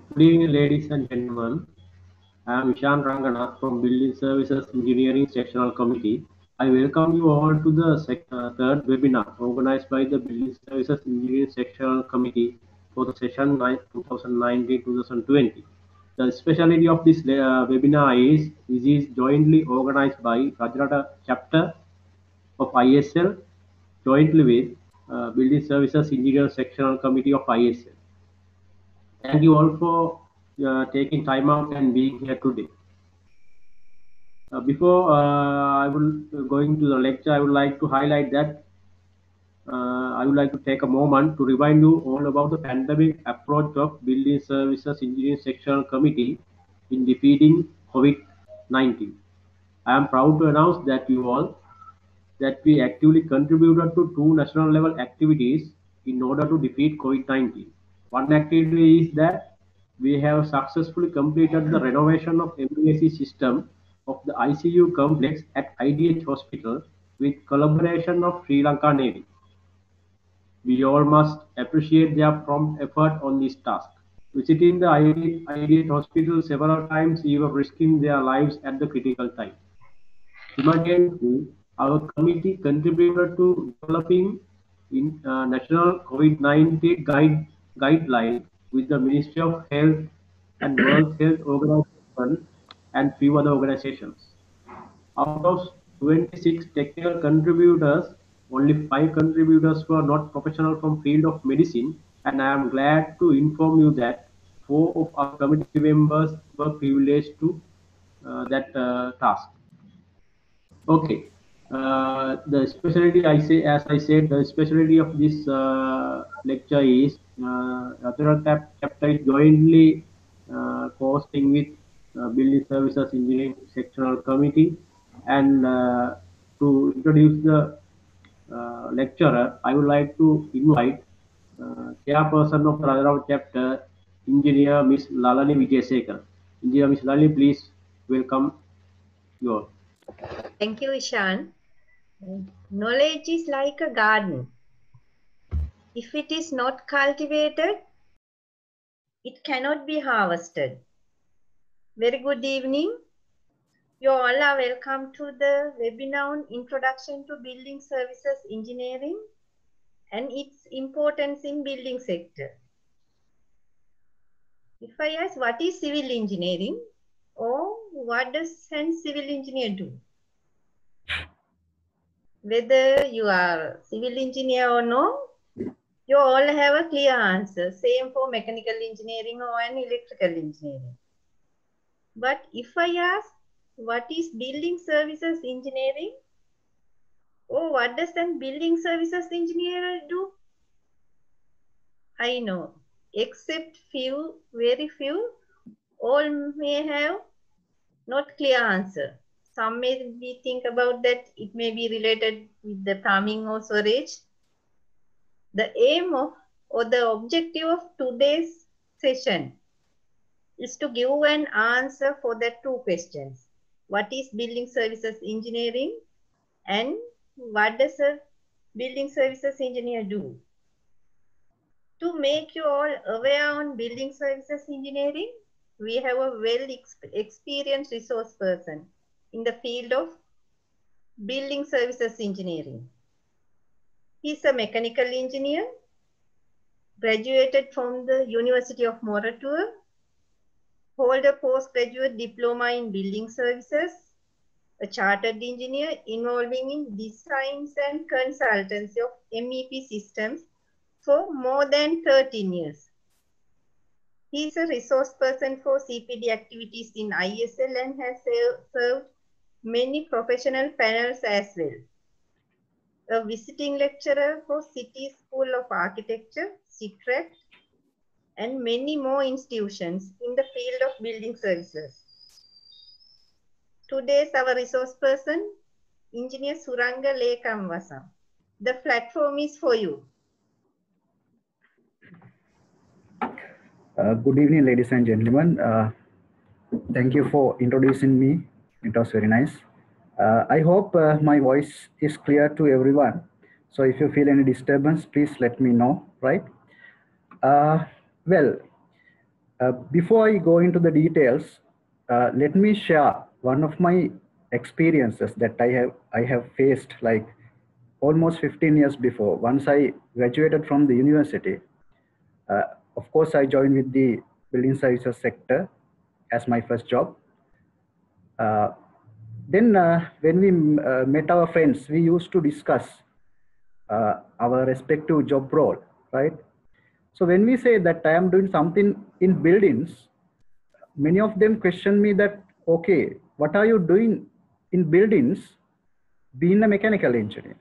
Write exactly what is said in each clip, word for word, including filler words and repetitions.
Good evening, ladies and gentlemen. I am Ishan Ranganath from Building Services Engineering Sectional Committee. I welcome you all to the sec uh, third webinar organized by the Building Services Engineering Sectional Committee for the session twenty nineteen to twenty twenty. The specialty of this uh, webinar is this is jointly organized by Rajarata chapter of I S L jointly with uh, Building Services Engineering Sectional Committee of I S L. Thank you all for uh, taking time out and being here today. Uh, before uh, I will uh, going to the lecture, I would like to highlight that uh, I would like to take a moment to remind you all about the pandemic approach of Building Services Engineering Sectional Committee in defeating COVID nineteen. I am proud to announce that you all that we actively contributed to two national level activities in order to defeat COVID nineteen. One activity is that we have successfully completed the renovation of M B S C system of the I C U complex at I D H Hospital with collaboration of Sri Lanka Navy. We all must appreciate their prompt effort on this task. Visiting the I D H hospital several times, even risking their lives at the critical time. Simultaneously, our committee contributed to developing in uh, national COVID nineteen guide, guideline with the Ministry of Health and World Health Organization and few other organizations. Out of twenty-six technical contributors, only five contributors were not professional from field of medicine, and I am glad to inform you that four of our committee members were privileged to uh, that uh, task. Okay. Uh, the specialty I say, as I said, the specialty of this uh, lecture is uh, Natural Tap chapter is jointly uh, co-hosting with uh, Building Services Engineering Sectional Committee, and uh, to introduce the uh, lecturer, I would like to invite uh, chairperson of the Rajarav chapter, Engineer Miss Lalani Vijayasekar. Engineer Miss Lalani, please welcome you all. Thank you, Ishan. Knowledge is like a garden. If it is not cultivated, it cannot be harvested. Very good evening. You all are welcome to the webinar on Introduction to Building Services Engineering and its importance in building sector. If I ask what is civil engineering or what does a civil engineer do? Whether you are civil engineer or no, you all have a clear answer. Same for mechanical engineering or an electrical engineering. But if I ask, what is building services engineering? Or what does a building services engineer do? I know, except few, very few, all may have not clear answer. Some may be think about that it may be related with the plumbing or storage. The aim of or the objective of today's session is to give an answer for the two questions. What is building services engineering and what does a building services engineer do? To make you all aware on building services engineering, we have a well experienced resource person in the field of building services engineering. He is a mechanical engineer, graduated from the University of Moratuwa, hold a postgraduate diploma in building services, a chartered engineer involving in designs and consultancy of M E P systems for more than thirteen years. He is a resource person for C P D activities in I S L and has served many professional panels as well. A visiting lecturer for City School of Architecture, C T R A C, and many more institutions in the field of building services. Today's our resource person, Engineer Suranga Lekamwasa. The platform is for you. Uh, good evening, ladies and gentlemen. Uh, thank you for introducing me. It was very nice. Uh, I hope uh, my voice is clear to everyone. So if you feel any disturbance, please let me know, right? Uh, well, Uh, before I go into the details, uh, let me share one of my experiences that I have I have faced like almost fifteen years before. Once I graduated from the university, uh, of course I joined with the building services sector as my first job. Uh, then uh, when we uh, met our friends, we used to discuss uh, our respective job role, right? So when we say that I am doing something in buildings, many of them question me that, okay, what are you doing in buildings being a mechanical engineer?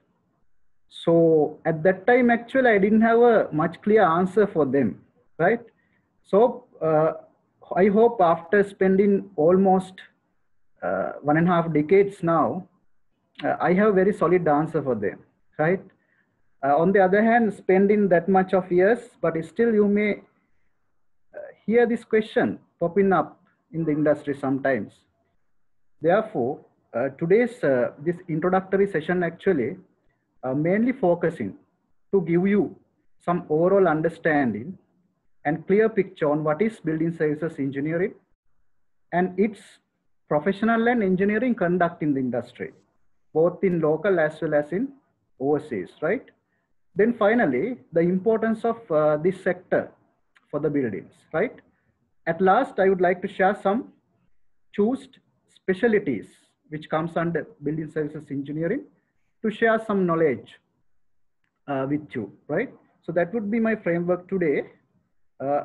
So at that time, actually, I didn't have a much clear answer for them, right? So uh, I hope after spending almost uh, one and a half decades now, uh, I have a very solid answer for them, right? Uh, on the other hand, spending that much of years, but still you may uh, hear this question popping up in the industry sometimes. Therefore, uh, today's uh, this introductory session actually uh, mainly focusing to give you some overall understanding and clear picture on what is building services engineering and its professional and engineering conduct in the industry, both in local as well as in overseas, right? Then finally, the importance of uh, this sector for the buildings, right? At last, I would like to share some chosen specialties which comes under building services engineering to share some knowledge uh, with you, right? So that would be my framework today. Uh,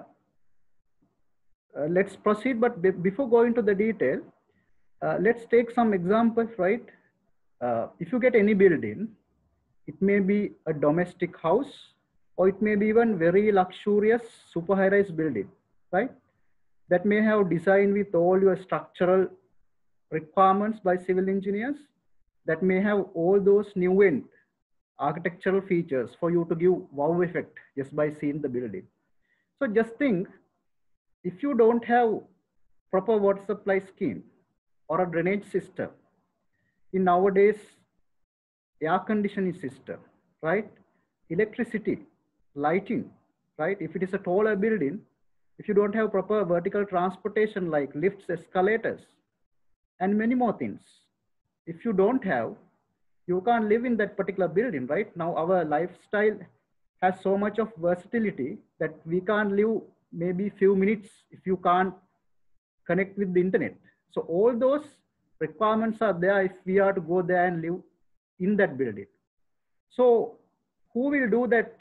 uh, let's proceed, but be before going to the detail, uh, let's take some examples, right? Uh, if you get any building, it may be a domestic house, or it may be even very luxurious super high-rise building, right? That may have designed with all your structural requirements by civil engineers, that may have all those new end architectural features for you to give wow effect just by seeing the building. So just think, if you don't have proper water supply scheme or a drainage system, in nowadays air conditioning system, right? Electricity, lighting, right? If it is a taller building, if you don't have proper vertical transportation like lifts, escalators, and many more things, if you don't have, you can't live in that particular building, right? Now our lifestyle has so much of versatility that we can't live maybe few minutes if you can't connect with the internet. So all those requirements are there if we are to go there and live in that building. So who will do that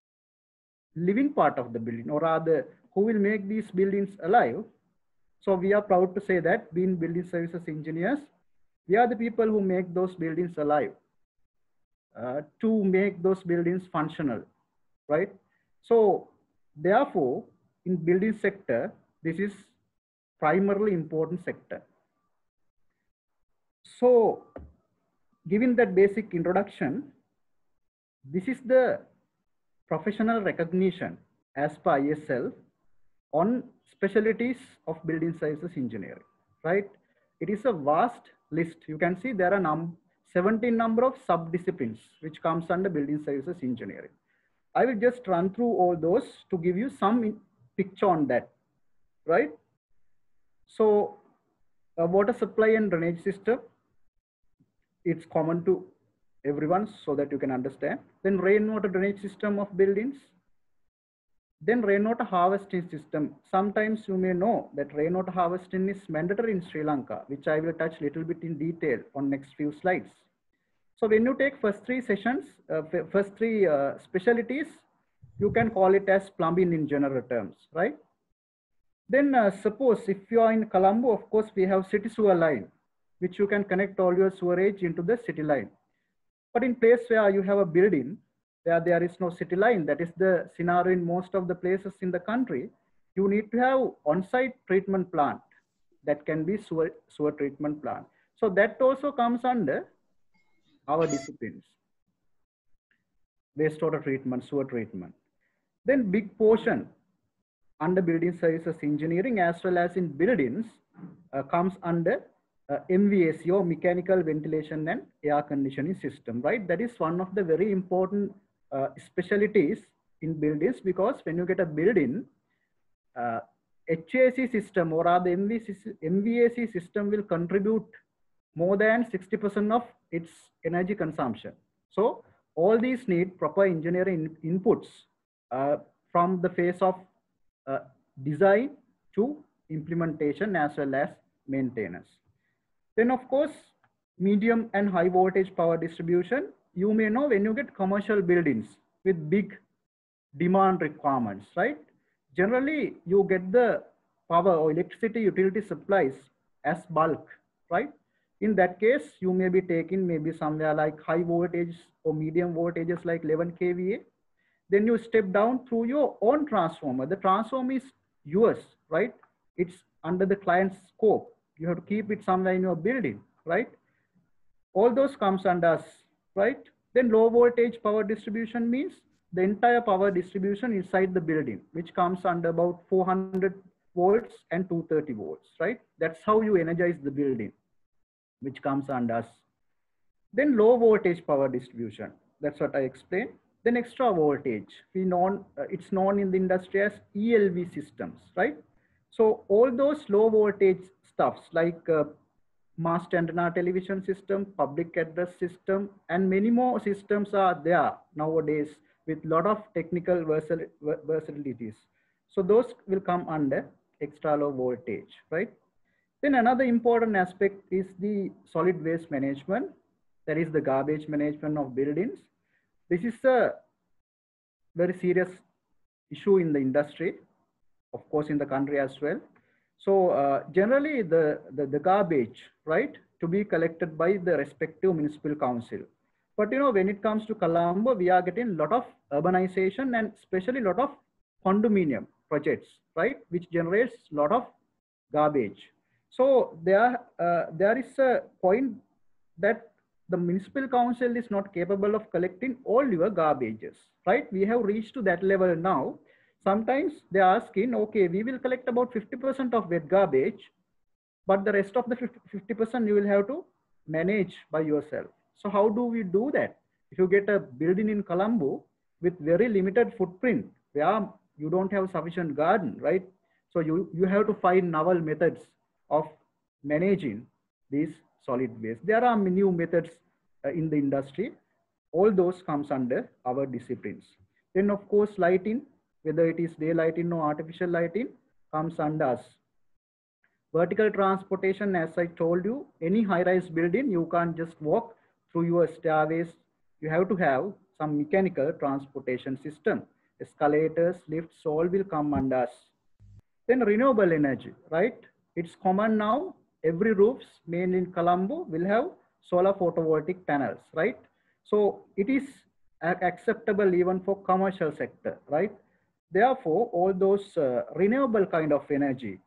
living part of the building, or rather who will make these buildings alive? So we are proud to say that being building services engineers, we are the people who make those buildings alive, uh, to make those buildings functional, right? So therefore, in building sector, this is primarily important sector. So given that basic introduction, this is the professional recognition as per I S L on specialties of building services engineering, right? It is a vast list. You can see there are num seventeen number of sub-disciplines which comes under building services engineering. I will just run through all those to give you some picture on that, right? So uh, water supply and drainage system, it's common to everyone so that you can understand. Then rainwater drainage system of buildings. Then rainwater harvesting system. Sometimes you may know that rainwater harvesting is mandatory in Sri Lanka, which I will touch a little bit in detail on next few slides. So when you take first three sessions, uh, first three uh, specialties, you can call it as plumbing in general terms, right? Then uh, suppose if you are in Colombo, of course, we have city sewer line, which you can connect all your sewerage into the city line. But in place where you have a building, where there is no city line, that is the scenario in most of the places in the country, you need to have on-site treatment plant that can be sewer, sewer treatment plant. So that also comes under our disciplines, wastewater treatment, sewer treatment. Then big portion under building services engineering as well as in buildings uh, comes under uh, M V A C or mechanical ventilation and air conditioning system, right? That is one of the very important uh, specialties in buildings, because when you get a building, uh, H A C system or rather M V A C system will contribute more than sixty percent of its energy consumption. So all these need proper engineering in inputs uh, from the phase of uh, design to implementation as well as maintenance. Then of course, medium and high voltage power distribution, you may know when you get commercial buildings with big demand requirements, right? Generally, you get the power or electricity utility supplies as bulk, right? In that case, you may be taking maybe somewhere like high voltage or medium voltages like eleven K V A. Then you step down through your own transformer. The transformer is yours, right? It's under the client's scope. You have to keep it somewhere in your building, right? All those comes under us, right? Then low voltage power distribution means the entire power distribution inside the building, which comes under about four hundred volts and two hundred thirty volts, right? That's how you energize the building, which comes under us. Then low voltage power distribution, that's what I explained. Then extra voltage, we known, uh, it's known in the industry as E L V systems, right? So all those low voltage stuffs like uh, mast antenna television system, public address system, and many more systems are there nowadays with a lot of technical versatilities. So those will come under extra low voltage, right? Then another important aspect is the solid waste management. That is the garbage management of buildings. This is a very serious issue in the industry, of course in the country as well. So uh, generally the, the, the garbage, right, to be collected by the respective municipal council. But you know, when it comes to Colombo, we are getting a lot of urbanization and especially a lot of condominium projects, right, which generates a lot of garbage. So there, uh, there is a point that the municipal council is not capable of collecting all your garbages, right? We have reached to that level now. Sometimes they are asking, okay, we will collect about fifty percent of wet garbage, but the rest of the fifty percent you will have to manage by yourself. So how do we do that? If you get a building in Colombo with very limited footprint, where you don't have sufficient garden, right? So you, you have to find novel methods of managing these solid waste. There are new methods uh, in the industry. All those comes under our disciplines. Then of course, lighting, whether it is day lighting or artificial lighting, comes under us. Vertical transportation, as I told you, any high-rise building, you can't just walk through your stairways. You have to have some mechanical transportation system. Escalators, lifts, all will come under us. Then renewable energy, right? It's common now. Every roofs, mainly in Colombo, will have solar photovoltaic panels, right? So it is acceptable even for commercial sector, right? Therefore, all those uh, renewable kind of energy,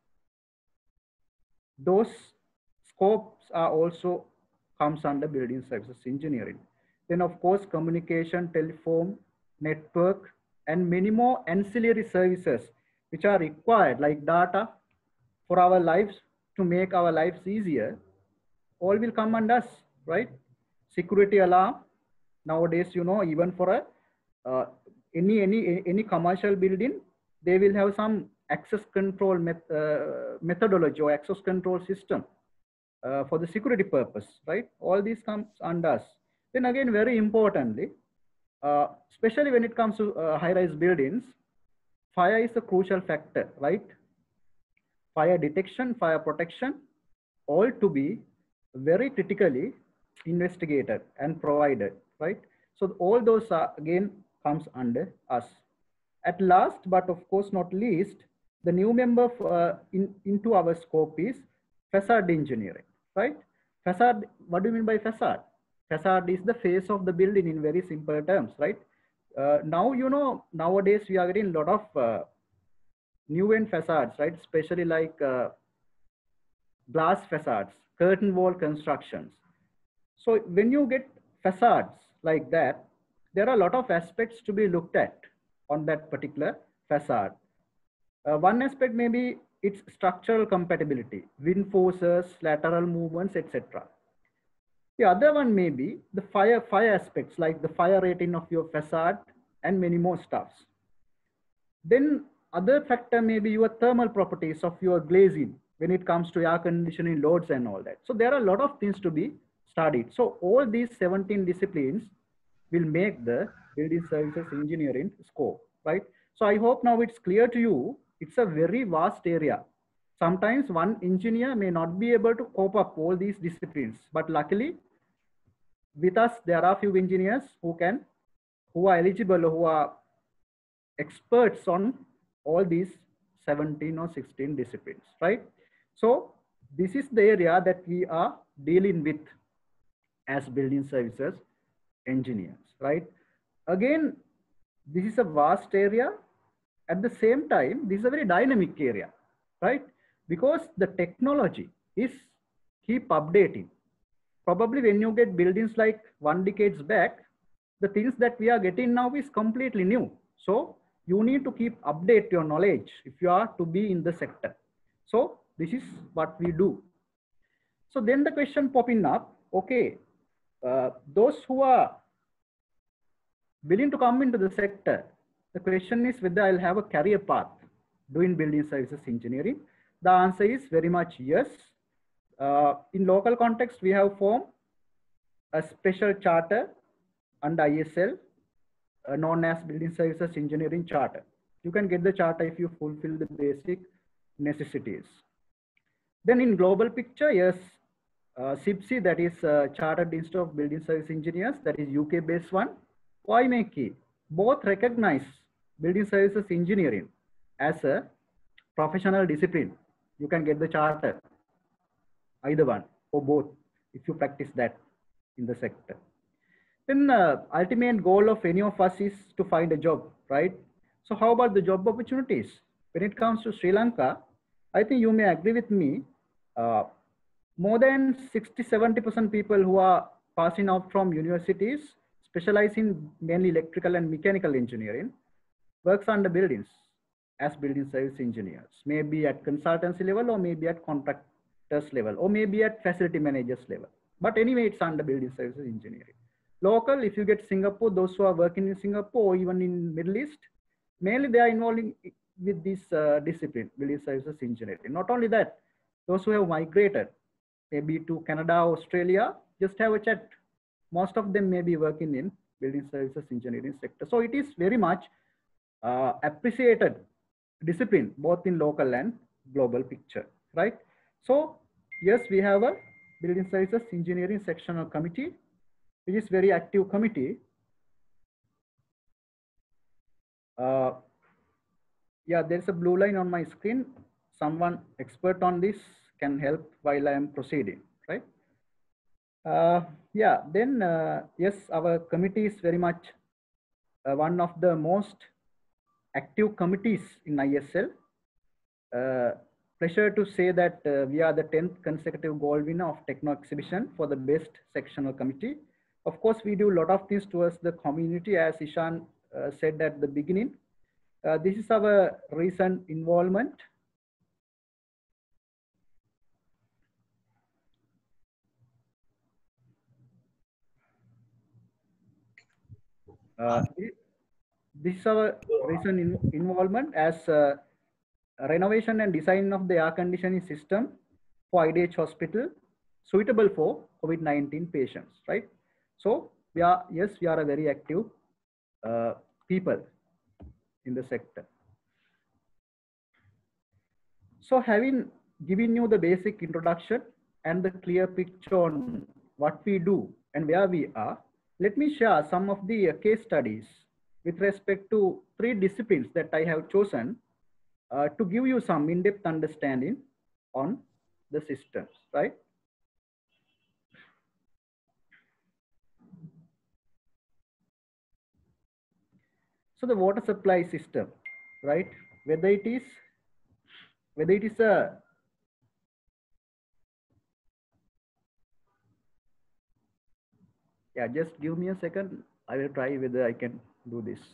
those scopes are also comes under building services engineering. Then of course, communication, telephone, network, and many more ancillary services which are required like data for our lives, to make our lives easier, all will come under us, right? Security alarm. Nowadays, you know, even for a uh, any any any commercial building, they will have some access control met, uh, methodology or access control system uh, for the security purpose, right? All these comes under us. Then again, very importantly, uh, especially when it comes to uh, high-rise buildings, fire is a crucial factor, right? Fire detection, fire protection, all to be very critically investigated and provided, right? So all those are again comes under us. At last, but of course not least, the new member uh, in, into our scope is facade engineering, right? Facade, what do you mean by facade? Facade is the face of the building in very simple terms, right? Uh, now, you know, nowadays we are getting a lot of uh, new end facades, right? Especially like uh, glass facades, curtain wall constructions. So when you get facades like that, there are a lot of aspects to be looked at on that particular facade. Uh, one aspect may be its structural compatibility, wind forces, lateral movements, et cetera. The other one may be the fire, fire aspects like the fire rating of your facade and many more stuffs. Then other factor may be your thermal properties of your glazing when it comes to air conditioning loads and all that. So there are a lot of things to be studied. So all these seventeen disciplines will make the building services engineering scope, right? So I hope now it's clear to you. It's a very vast area. Sometimes one engineer may not be able to cope up all these disciplines, but luckily with us, there are few engineers who can, who are eligible, who are experts on all these seventeen or sixteen disciplines, right? So this is the area that we are dealing with as building services engineers, right? Again, this is a vast area. At the same time, this is a very dynamic area, right? Because the technology is keep updating. Probably when you get buildings like one decades back, the things that we are getting now is completely new. So you need to keep update your knowledge if you are to be in the sector. So this is what we do. So then the question popping up, okay, uh, those who are willing to come into the sector, the question is whether I'll have a career path doing building services engineering. The answer is very much yes. Uh, in local context, we have formed a special charter under I S L uh, known as Building Services Engineering Charter. You can get the charter if you fulfill the basic necessities. Then in global picture, yes, uh, S I B S E, that is uh, Chartered Institute of Building Service Engineers, that is U K based one. O I M E C, both recognize building services engineering as a professional discipline. You can get the charter, either one or both, if you practice that in the sector. Then uh, ultimate goal of any of us is to find a job, right? So how about the job opportunities? When it comes to Sri Lanka, I think you may agree with me, uh, more than sixty, seventy percent people who are passing out from universities, specialize in mainly electrical and mechanical engineering, works under buildings as building service engineers, maybe at consultancy level or maybe at contractors level or maybe at facility managers level. But anyway, it's under building services engineering. Local, if you get Singapore, those who are working in Singapore or even in Middle East, mainly they are involving with this uh, discipline, building services engineering. Not only that, those who have migrated maybe to Canada, Australia, just have a chat. Most of them may be working in building services engineering sector. So it is very much uh, appreciated discipline, both in local and global picture, right? So yes, we have a building services engineering sectional committee, which is very active committee. Uh, yeah, there's a blue line on my screen. Someone expert on this can help while I am proceeding, right? Uh, yeah, then uh, yes, our committee is very much uh, one of the most active committees in I S L. Uh, pleasure to say that uh, we are the tenth consecutive gold winner of Techno Exhibition for the best sectional committee. Of course, we do a lot of things towards the community, as Ishan uh, said at the beginning. Uh, this is our recent involvement. Uh, this is our recent in involvement as uh, renovation and design of the air conditioning system for I D H hospital suitable for COVID nineteen patients, right? So we are, yes, we are a very active uh, people in the sector. So having given you the basic introduction and the clear picture on what we do and where we are, let me share some of the uh, case studies with respect to three disciplines that I have chosen uh, to give you some in-depth understanding on the systems, right? So the water supply system, right? Whether it is, whether it is a yeah, just give me a second. I will try whether I can do this.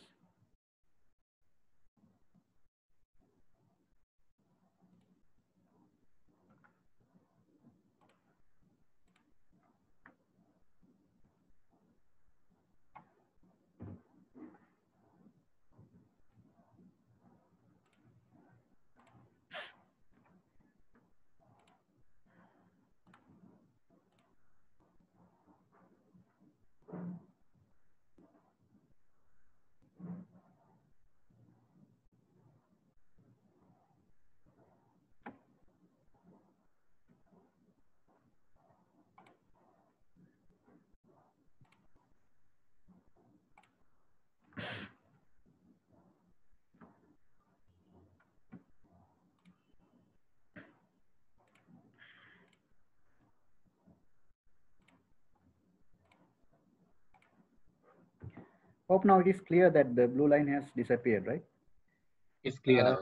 Hope now it is clear that the blue line has disappeared, right? It's clear Uh, now.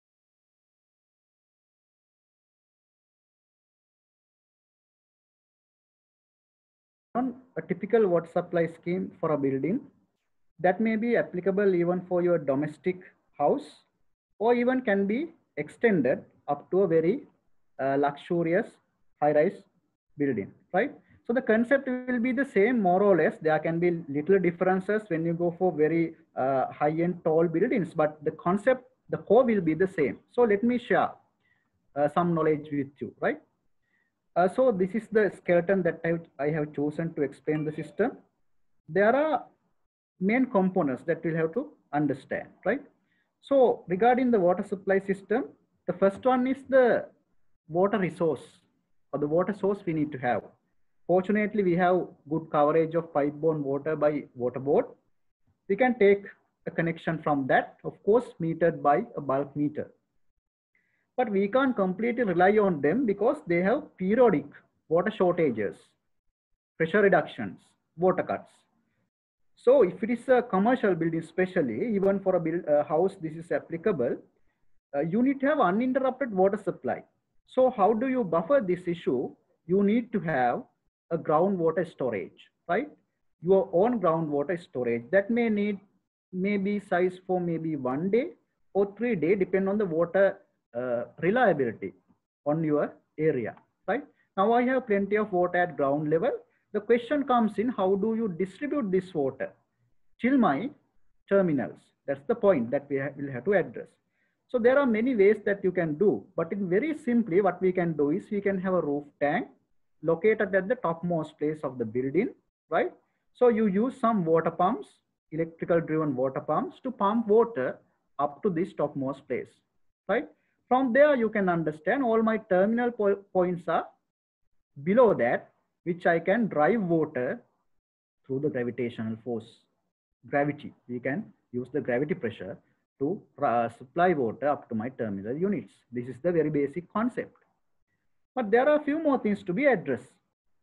On a typical water supply scheme for a building, that may be applicable even for your domestic house, or even can be extended up to a very uh, luxurious high-rise building, right? So the concept will be the same more or less. There can be little differences when you go for very uh, high-end tall buildings, but the concept, the core will be the same. So let me share uh, some knowledge with you, right? Uh, so this is the skeleton that I, I have chosen to explain the system. There are main components that we'll have to understand, right? So regarding the water supply system, the first one is the water resource or the water source we need to have. Fortunately, we have good coverage of pipe-borne water by water board. We can take a connection from that, of course, metered by a bulk meter. But we can't completely rely on them because they have periodic water shortages, pressure reductions, water cuts. So if it is a commercial building, especially even for a build, uh, house, this is applicable. Uh, you need to have uninterrupted water supply. So how do you buffer this issue? You need to have a groundwater storage, right? Your own groundwater storage that may need maybe size for maybe one day or three day, depend on the water uh, reliability on your area, right? Now I have plenty of water at ground level. The question comes in, how do you distribute this water till my terminals? That's the point that we ha will have to address. So there are many ways that you can do, but in very simply, what we can do is we can have a roof tank located at the topmost place of the building, right? So you use some water pumps, electrical driven water pumps to pump water up to this topmost place, right? From there, you can understand all my terminal po points are below that, which I can drive water through the gravitational force. Gravity, we can use the gravity pressure to uh, supply water up to my terminal units. This is the very basic concept. But there are a few more things to be addressed.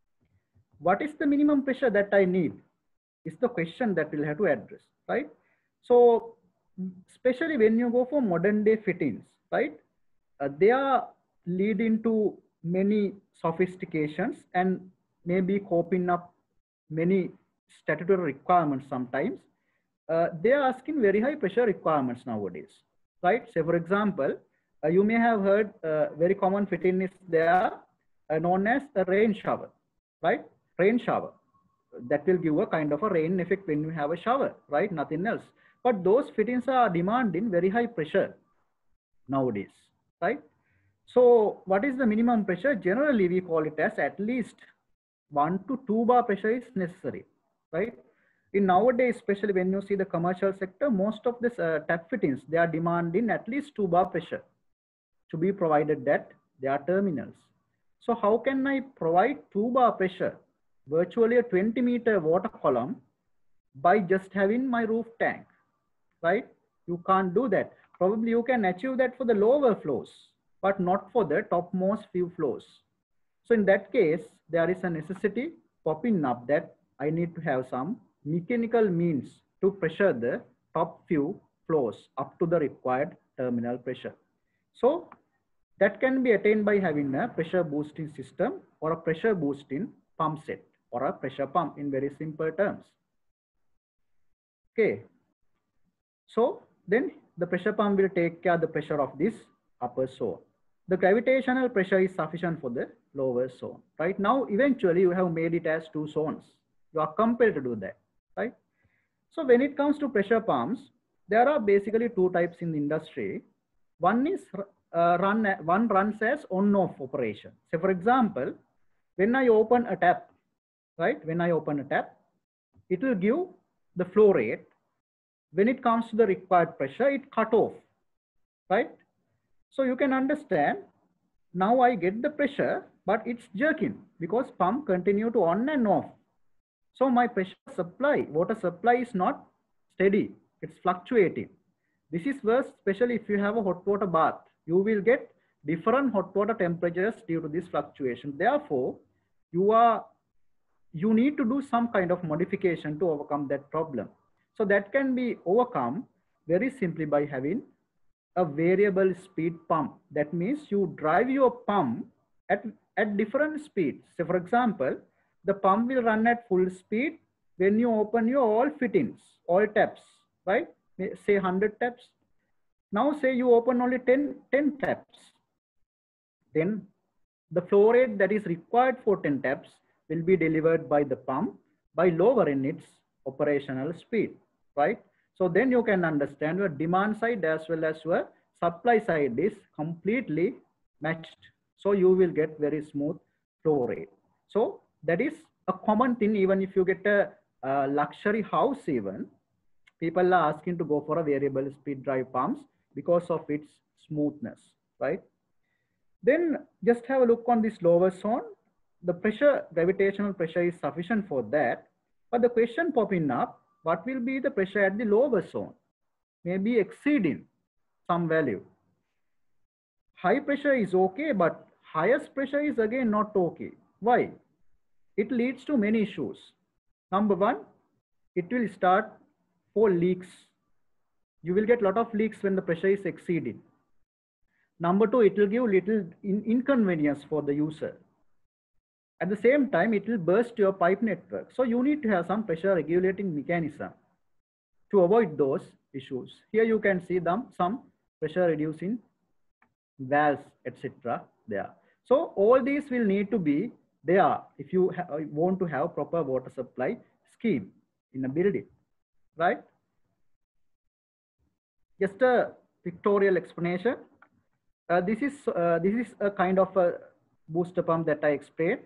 What is the minimum pressure that I need? Is the question that we'll have to address, right? So, especially when you go for modern day fittings, right? Uh, they are leading to many sophistications and maybe coping up many statutory requirements sometimes. Uh, they are asking very high pressure requirements nowadays, right? So for example, uh, you may have heard uh, very common fitting is there uh, known as a rain shower, right? Rain shower that will give a kind of a rain effect when you have a shower, right? Nothing else. But those fittings are demanding very high pressure nowadays, right? So what is the minimum pressure? Generally, we call it as at least one to two bar pressure is necessary, right? In nowadays, especially when you see the commercial sector, most of this uh, tap fittings, they are demanding at least two bar pressure to be provided at their terminals. So how can I provide two bar pressure, virtually a twenty meter water column, by just having my roof tank, right? You can't do that. Probably you can achieve that for the lower floors, but not for the topmost few floors. So in that case, there is a necessity popping up that I need to have some mechanical means to pressure the top few floors up to the required terminal pressure. So that can be attained by having a pressure boosting system or a pressure boosting pump set or a pressure pump in very simple terms. Okay. So then the pressure pump will take care of the pressure of this upper zone. The gravitational pressure is sufficient for the lower zone, right? Now, eventually you have made it as two zones. You are compelled to do that, right? So when it comes to pressure pumps, there are basically two types in the industry. One is uh, run, one runs as on-off operation. So for example, when I open a tap, right? When I open a tap, it will give the flow rate. When it comes to the required pressure, it cut off, right? So you can understand, now I get the pressure, but it's jerking because pump continue to on and off. So my pressure supply, water supply is not steady, it's fluctuating. This is worse, especially if you have a hot water bath. You will get different hot water temperatures due to this fluctuation. Therefore, you are you need to do some kind of modification to overcome that problem. So that can be overcome very simply by having a variable speed pump. That means you drive your pump at, at different speeds. So for example, the pump will run at full speed when you open your all fittings, all taps, right? Say one hundred taps. Now say you open only ten, ten taps. Then the flow rate that is required for ten taps will be delivered by the pump by lowering its operational speed, right? So then you can understand your demand side as well as your supply side is completely matched. So you will get very smooth flow rate. So that is a common thing. Even if you get a, a luxury house, even people are asking to go for a variable speed drive pumps because of its smoothness, right? Then just have a look on this lower zone. The pressure, gravitational pressure is sufficient for that. But the question popping up, what will be the pressure at the lower zone? Maybe exceeding some value. High pressure is okay, but highest pressure is again not okay. Why? It leads to many issues. Number one, it will start for leaks. You will get a lot of leaks when the pressure is exceeding. Number two, it will give little in inconvenience for the user. At the same time, it will burst your pipe network. So you need to have some pressure regulating mechanism to avoid those issues. Here you can see them, some pressure reducing valves, et cetera there. So all these will need to be there if you want to have proper water supply scheme in a building, right? Just a pictorial explanation. Uh, this is uh, this is a kind of a booster pump that I explained.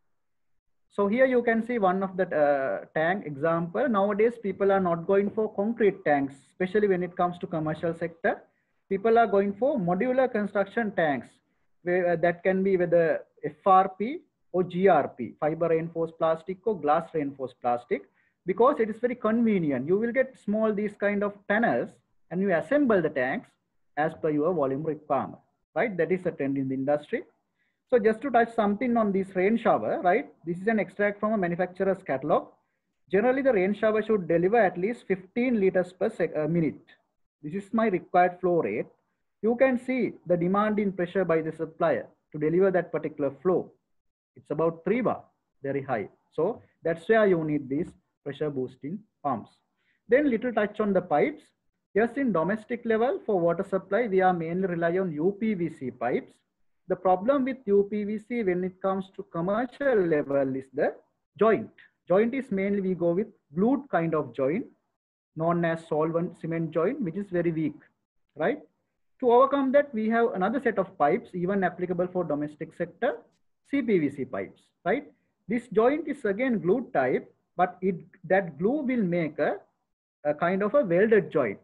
So here you can see one of the uh, tank example. Nowadays, people are not going for concrete tanks, especially when it comes to commercial sector. People are going for modular construction tanks, where uh, that can be whether F R P or G R P, fiber reinforced plastic or glass reinforced plastic, because it is very convenient. You will get small these kind of panels and you assemble the tanks as per your volume requirement, right? That is a trend in the industry. So just to touch something on this rain shower, right? This is an extract from a manufacturer's catalog. Generally, the rain shower should deliver at least fifteen liters per uh, minute. This is my required flow rate. You can see the demand in pressure by the supplier to deliver that particular flow. It's about three bar, very high. So that's where you need these pressure boosting pumps. Then little touch on the pipes. Yes, in domestic level for water supply, we are mainly rely on U P V C pipes. The problem with U P V C when it comes to commercial level is the joint. Joint is mainly we go with glued kind of joint, known as solvent cement joint, which is very weak, right? To overcome that, we have another set of pipes, even applicable for domestic sector, C P V C pipes, right? This joint is again glued type, but it that glue will make a, a kind of a welded joint.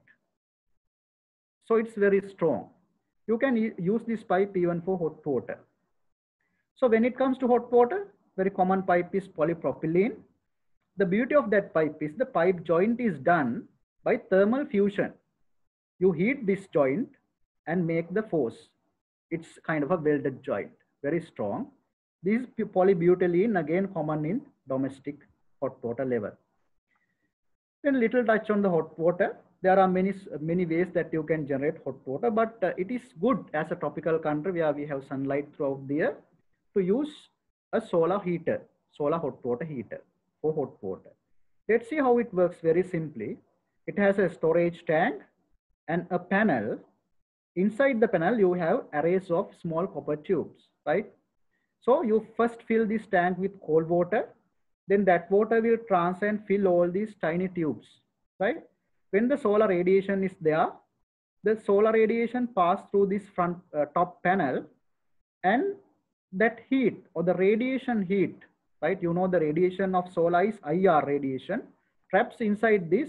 So it's very strong. You can use this pipe even for hot water. So when it comes to hot water, very common pipe is polypropylene. The beauty of that pipe is the pipe joint is done by thermal fusion. You heat this joint and make the force. It's kind of a welded joint, very strong. This polybutylene again common in domestic hot water level. Then little touch on the hot water. There are many, many ways that you can generate hot water, but uh, it is good as a tropical country where we have sunlight throughout the year to use a solar heater, solar hot water heater for hot water. Let's see how it works very simply. It has a storage tank and a panel. Inside the panel, you have arrays of small copper tubes, right? So you first fill this tank with cold water, then that water will transfer and fill all these tiny tubes, right? When the solar radiation is there, the solar radiation passes through this front uh, top panel, and that heat or the radiation heat, right? You know the radiation of solar is I R radiation, traps inside this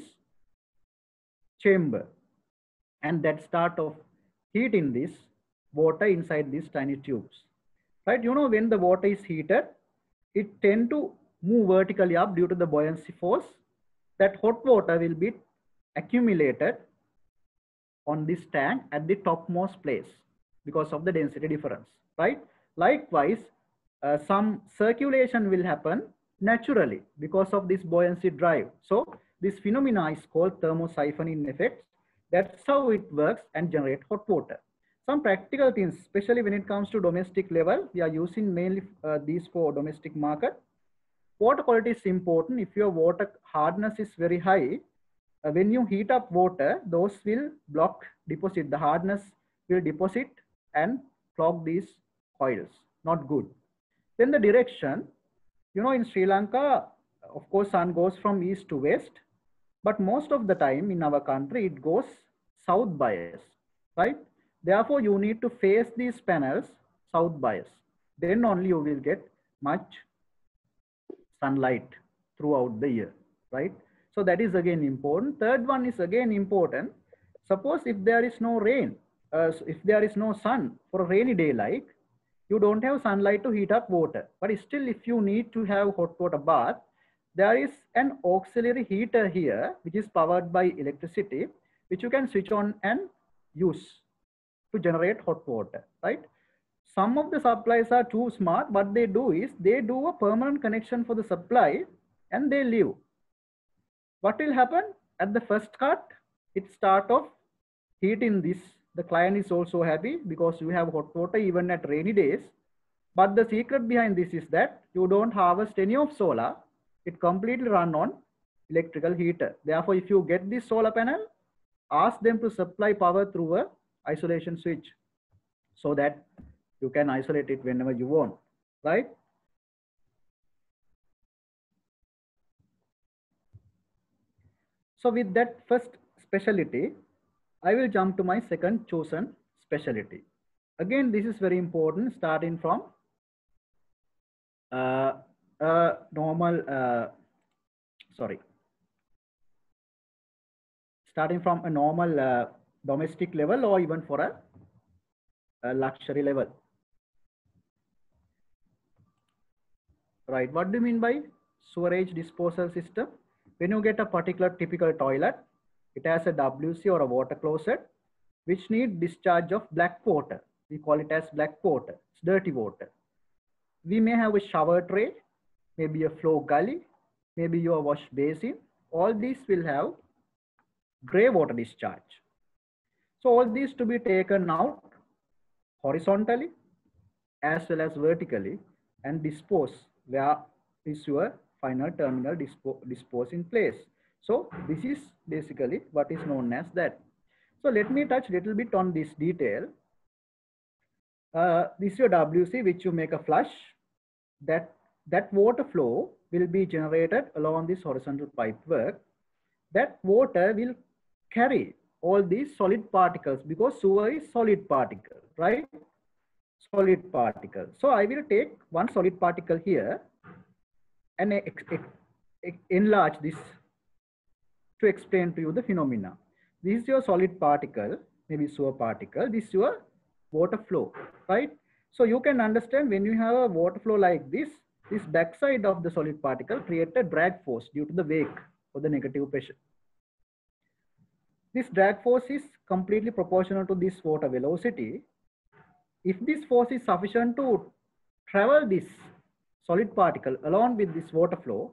chamber, and that start of heat in this water inside these tiny tubes, right? You know when the water is heated, it tend to move vertically up due to the buoyancy force. That hot water will be accumulated on this tank at the topmost place because of the density difference, right? Likewise, uh, some circulation will happen naturally because of this buoyancy drive. So This phenomena is called thermosiphoning effects. That's how it works and generate hot water. Some practical things, especially when it comes to domestic level, we are using mainly uh, these for domestic market. Water quality is important. If your water hardness is very high, uh, when you heat up water, those will block deposit. The hardness will deposit and clog these coils. Not good. Then the direction, you know, in Sri Lanka, of course, sun goes from east to west, but most of the time in our country, it goes south bias, right? Therefore, you need to face these panels south bias. Then only you will get much sunlight throughout the year, right? So that is again important. Third one is again important. Suppose if there is no rain, uh, if there is no sun for a rainy day, like you don't have sunlight to heat up water, but still if you need to have hot water bath, there is an auxiliary heater here, which is powered by electricity, which you can switch on and use to generate hot water, right? Some of the supplies are too smart. What they do is they do a permanent connection for the supply and they leave. What will happen at the first cut? It start off heating this. The client is also happy because you have hot water even at rainy days. But the secret behind this is that you don't harvest any of solar. It completely run on electrical heater. Therefore, if you get this solar panel, ask them to supply power through a isolation switch so that you can isolate it whenever you want, right? So with that first specialty, I will jump to my second chosen specialty. Again, this is very important, starting from uh, uh, normal, uh, sorry, starting from a normal uh, domestic level or even for a, a luxury level. Right, what do you mean by sewerage disposal system? When you get a particular typical toilet, it has a W C or a water closet, which need discharge of black water. We call it as black water, it's dirty water. We may have a shower tray, maybe a floor gully, maybe your wash basin. All these will have gray water discharge. So all these to be taken out horizontally as well as vertically and dispose where is your final terminal dispo dispose in place. So this is basically what is known as that. So let me touch a little bit on this detail. Uh, this is your W C which you make a flush. That, that water flow will be generated along this horizontal pipe work. That water will carry all these solid particles because sewer is solid particle, right? Solid particle. So I will take one solid particle here and enlarge this to explain to you the phenomena. This is your solid particle, maybe sewer particle. This is your water flow, right? So you can understand when you have a water flow like this, this backside of the solid particle creates a drag force due to the wake or the negative pressure. This drag force is completely proportional to this water velocity. If this force is sufficient to travel this solid particle along with this water flow,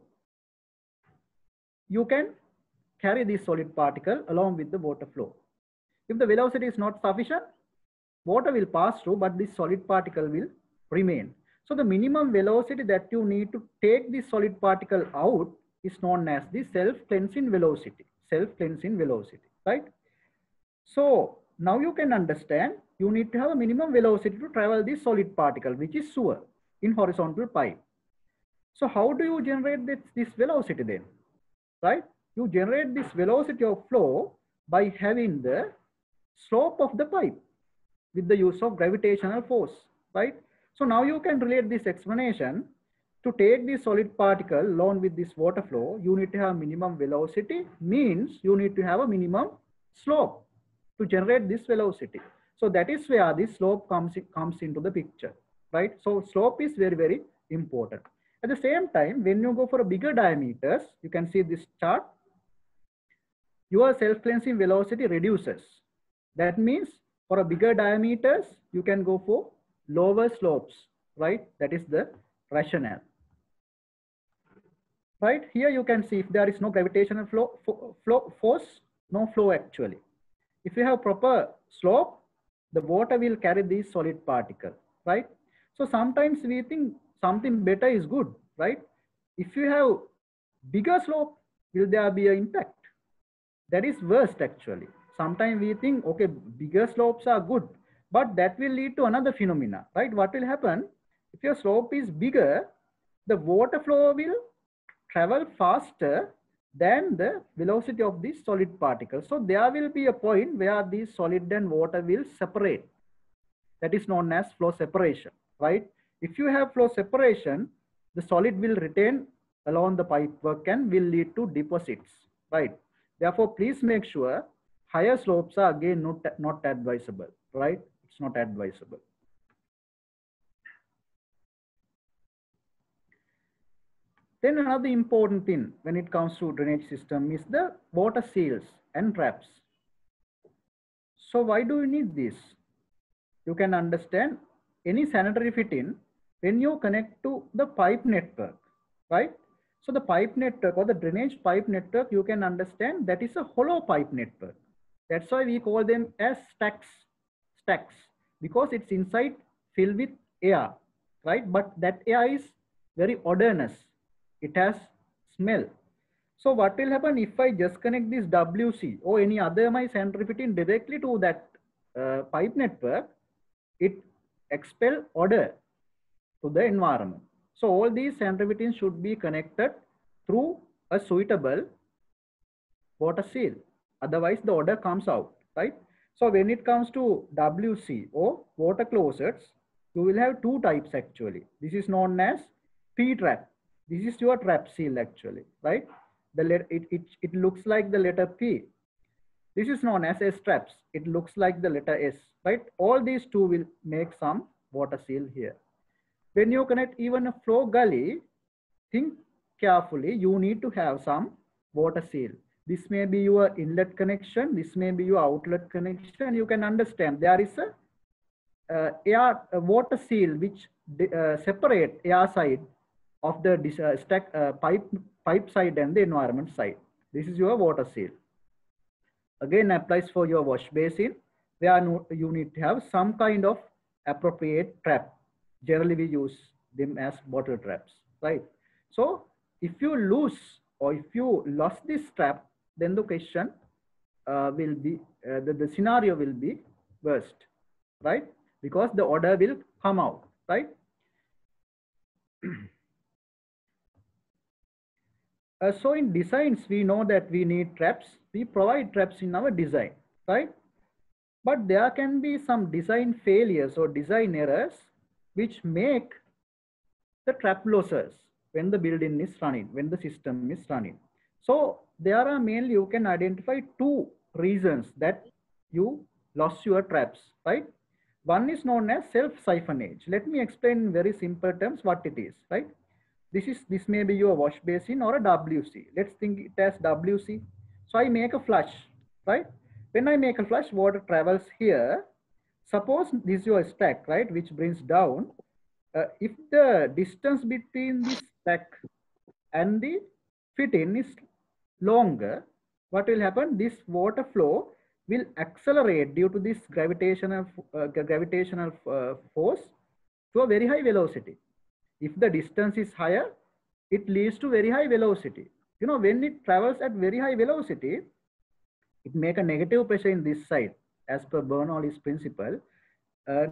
you can carry this solid particle along with the water flow. If the velocity is not sufficient, water will pass through, but this solid particle will remain. So the minimum velocity that you need to take this solid particle out is known as the self-cleansing velocity. Self-cleansing velocity, right? So now you can understand you need to have a minimum velocity to travel this solid particle, which is sewer in horizontal pipe. So how do you generate this, this velocity then, right? You generate this velocity of flow by having the slope of the pipe with the use of gravitational force, right? So now you can relate this explanation. To take this solid particle along with this water flow, you need to have minimum velocity, means you need to have a minimum slope to generate this velocity. So that is where this slope comes, comes into the picture, right? So slope is very, very important. At the same time, when you go for a bigger diameters, you can see this chart, your self-cleansing velocity reduces. That means for a bigger diameters, you can go for lower slopes, right? That is the rationale. right? Here you can see if there is no gravitational flow, fo flow force, no flow actually. If you have proper slope, the water will carry these solid particle, right? So sometimes we think something better is good, right? If you have bigger slope, will there be an impact? That is worst actually. Sometimes we think, okay, bigger slopes are good, but that will lead to another phenomena, right? What will happen? If your slope is bigger, the water flow will travel faster than the velocity of these solid particles. So there will be a point where these solid and water will separate. That is known as flow separation, right? If you have flow separation, the solid will retain along the pipework and will lead to deposits, right? Therefore, please make sure higher slopes are again not, not advisable, right? It's not advisable. Then another important thing when it comes to drainage system is the water seals and traps. So why do you need this? You can understand any sanitary fitting when you connect to the pipe network, right? So the pipe network or the drainage pipe network, you can understand that is a hollow pipe network. That's why we call them as stacks, stacks, because it's inside filled with air, right? But that air is very odorous. It has smell. So what will happen if I just connect this W C or any other my sanitary fitting directly to that uh, pipe network? It expel odor to the environment. So all these sanitary fittings should be connected through a suitable water seal. Otherwise the odor comes out, right? So when it comes to W C or water closets, you will have two types actually. This is known as P-trap. This is your trap seal actually, right? The let it, it, it looks like the letter P. This is known as S-traps. It looks like the letter S, right? All these two will make some water seal here. When you connect even a flow gully, think carefully. You need to have some water seal. This may be your inlet connection. This may be your outlet connection. You can understand there is a uh, air a water seal which uh, separate air side of the uh, stack uh, pipe pipe side and the environment side. This is your water seal. Again applies for your wash basin, where you need to have some kind of appropriate trap. Generally we use them as bottle traps, right? So if you lose or if you lost this trap, then the question uh, will be, uh, the, the scenario will be worst, right? Because the odor will come out, right? Uh, so in designs, we know that we need traps. We provide traps in our design, right? But there can be some design failures or design errors which make the trap losses when the building is running, when the system is running. So there are mainly, you can identify two reasons that you lost your traps, right? One is known as self-siphonage. Let me explain in very simple terms what it is, right? This is this may be your wash basin or a W C. Let's think it as W C. So I make a flush, right? When I make a flush, water travels here. Suppose this is your stack, right, which brings down. Uh, if the distance between this stack and the fit-in is longer, what will happen? This water flow will accelerate due to this gravitational uh, gravitational uh, force to a very high velocity. If the distance is higher, it leads to very high velocity. You know, when it travels at very high velocity, it make a negative pressure in this side as per Bernoulli's principle. Uh,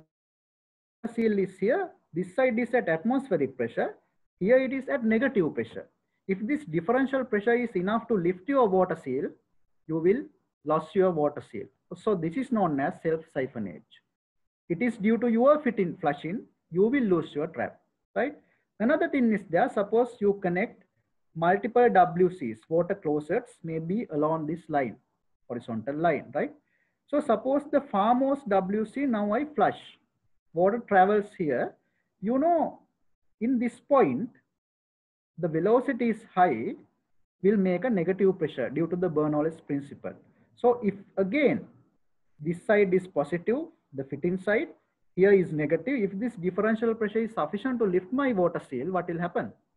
seal is here, this side is at atmospheric pressure, here it is at negative pressure. If this differential pressure is enough to lift your water seal, you will lose your water seal. So this is known as self-siphonage. It is due to your fit-in flushing, you will lose your trap. Right? Another thing is there, suppose you connect multiple W Cs, water closets may be along this line, horizontal line, right? So suppose the farmost W C, now I flush, water travels here. You know, in this point, the velocity is high, will make a negative pressure due to the Bernoulli's principle. So if again, this side is positive, the fitting side, here is negative. If this differential pressure is sufficient to lift my water seal, what will happen?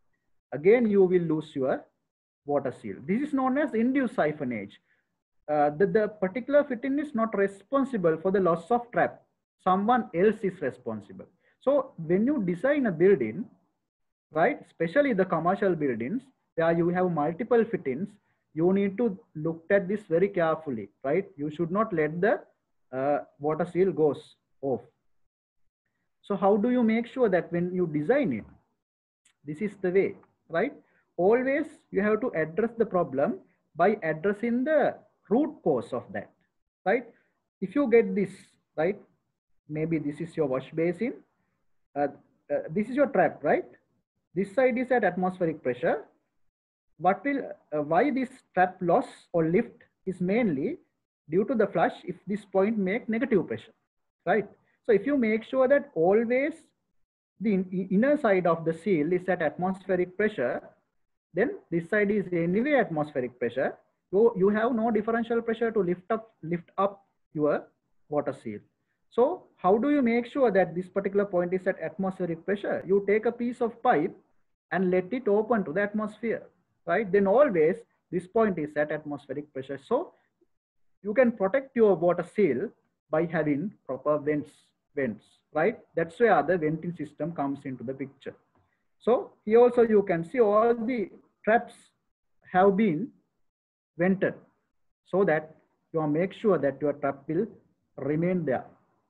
again you will lose your water seal. This is known as induced siphonage. Uh, the, the particular fitting is not responsible for the loss of trap. Someone else is responsible. So when you design a building, right, especially the commercial buildings where you have multiple fittings, you need to look at this very carefully, right? You should not let the uh, water seal goes off. So how do you make sure that when you design it, this is the way, right? Always you have to address the problem by addressing the root cause of that, right? If you get this, right, maybe this is your wash basin, uh, uh, this is your trap, right? This side is at atmospheric pressure. What will, uh, why this trap loss or lift is mainly due to the flush if this point make negative pressure, right? So if you make sure that always the inner side of the seal is at atmospheric pressure, then this side is anyway atmospheric pressure. So you have no differential pressure to lift up, lift up your water seal. So how do you make sure that this particular point is at atmospheric pressure? You take a piece of pipe and let it open to the atmosphere, right? Then always this point is at atmospheric pressure. So you can protect your water seal by having proper vents, vents, right? That's where the venting system comes into the picture. So here also you can see all the traps have been vented so that you make sure that your trap will remain there.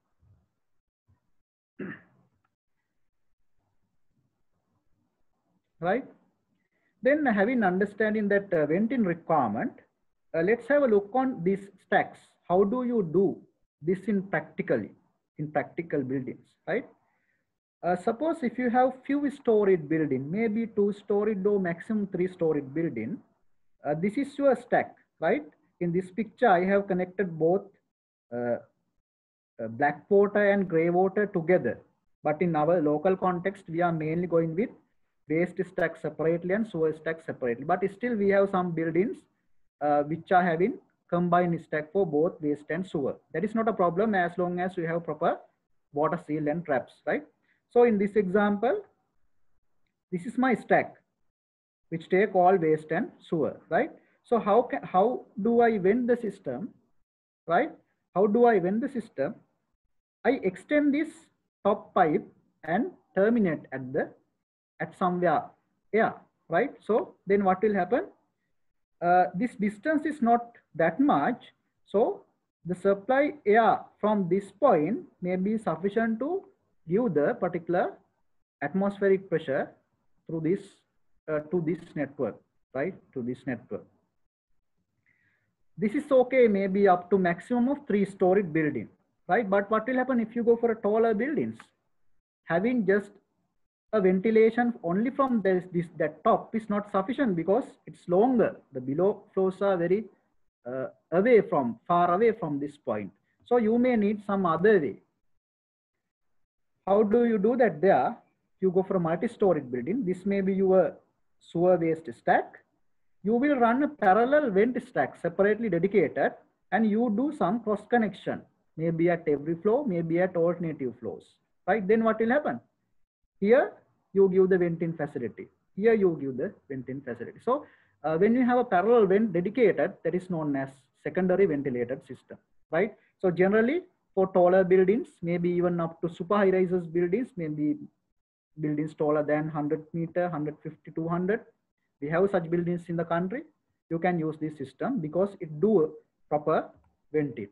Right? Then having understanding that uh, venting requirement, uh, let's have a look on these stacks. How do you do this in practically, in practical buildings, right? Uh, suppose if you have few storied building, maybe two storied or maximum three storied building, uh, this is your stack, right? In this picture, I have connected both uh, uh, black water and gray water together. But in our local context, we are mainly going with waste stack separately and sewer stack separately. But still we have some buildings uh, which are having combined stack for both waste and sewer. That is not a problem as long as we have proper water seal and traps, right? So in this example, this is my stack which take all waste and sewer, right? So how can, how do I vent the system, right? How do I vent the system? I extend this top pipe and terminate at the at somewhere, yeah, right? So then what will happen? Uh, this distance is not that much, so the supply air from this point may be sufficient to give the particular atmospheric pressure through this uh, to this network, right? To this network. This is okay, maybe up to maximum of three-storied building, right? But what will happen if you go for a taller buildings? Having just a ventilation only from this, this that top is not sufficient because it's longer. The below floors are very uh, away from, far away from this point. So you may need some other way. How do you do that there? You go for a multi-storied building. This may be your sewer waste stack. You will run a parallel vent stack separately dedicated and you do some cross connection, maybe at every floor, maybe at alternative floors, right? Then what will happen? Here you give the venting facility. Here you give the venting facility. So uh, when you have a parallel vent dedicated, that is known as secondary ventilated system, right? So generally for taller buildings, maybe even up to super high rises buildings, maybe buildings taller than one hundred meter, one fifty, two hundred. We have such buildings in the country. You can use this system because it do proper venting.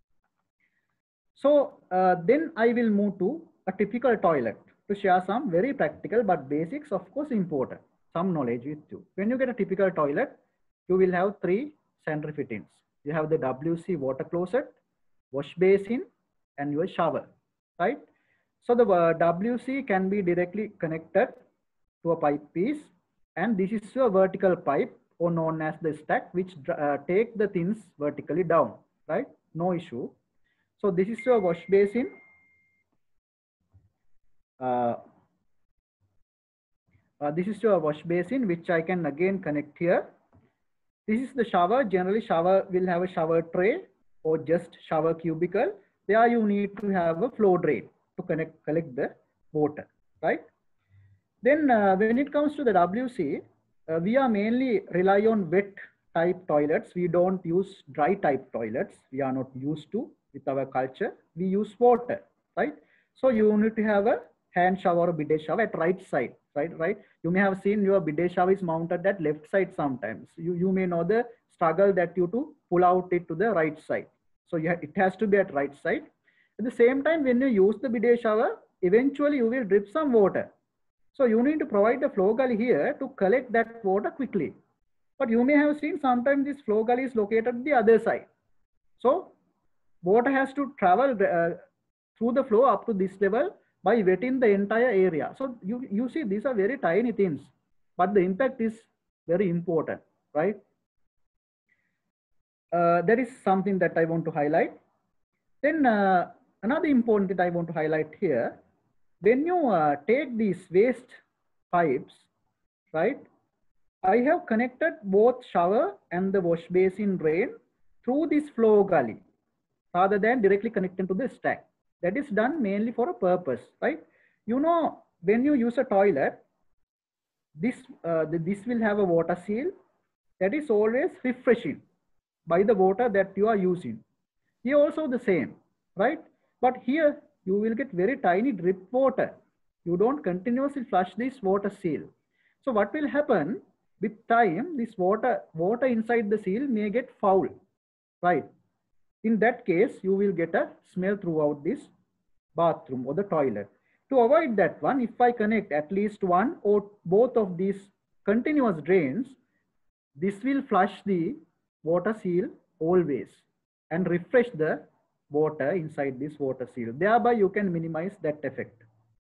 So uh, then I will move to a typical toilet to share some very practical but basics, of course, important, some knowledge with you. When you get a typical toilet, you will have three sanitary fittings. You have the W C water closet, wash basin, and your shower, right? So the uh, W C can be directly connected to a pipe piece, and this is a vertical pipe or known as the stack, which uh, take the things vertically down, right? No issue. So this is your wash basin. Uh, uh, this is your wash basin, which I can again connect here. This is the shower. Generally, shower will have a shower tray or just shower cubicle. There you need to have a flow drain to connect, collect the water, right? Then uh, when it comes to the W C, uh, we are mainly rely on wet type toilets. We don't use dry type toilets. We are not used to with our culture. We use water, right? So you need to have a hand shower or bidet shower at right side, right? Right. You may have seen your bidet shower is mounted at left side sometimes. You, you may know the struggle that you to pull out it to the right side. So you it has to be at right side. At the same time, when you use the bidet shower, eventually you will drip some water. So you need to provide the flow gully here to collect that water quickly. But you may have seen sometimes this flow gully is located at the other side. So water has to travel uh, through the flow up to this level by wetting the entire area. So you, you see these are very tiny things, but the impact is very important, right? Uh, that is something that I want to highlight. Then uh, another important thing I want to highlight here, when you uh, take these waste pipes, right, I have connected both shower and the wash basin drain through this flow gully rather than directly connecting to the stack. That is done mainly for a purpose, right? You know, when you use a toilet, this, uh, the, this will have a water seal that is always refreshing by the water that you are using. Here also the same, right? But here you will get very tiny drip water. You don't continuously flush this water seal. So what will happen with time, this water, water inside the seal may get foul, right? In that case, you will get a smell throughout this bathroom or the toilet. To avoid that one, if I connect at least one or both of these continuous drains, this will flush the water seal always and refresh the water inside this water seal. Thereby, you can minimize that effect.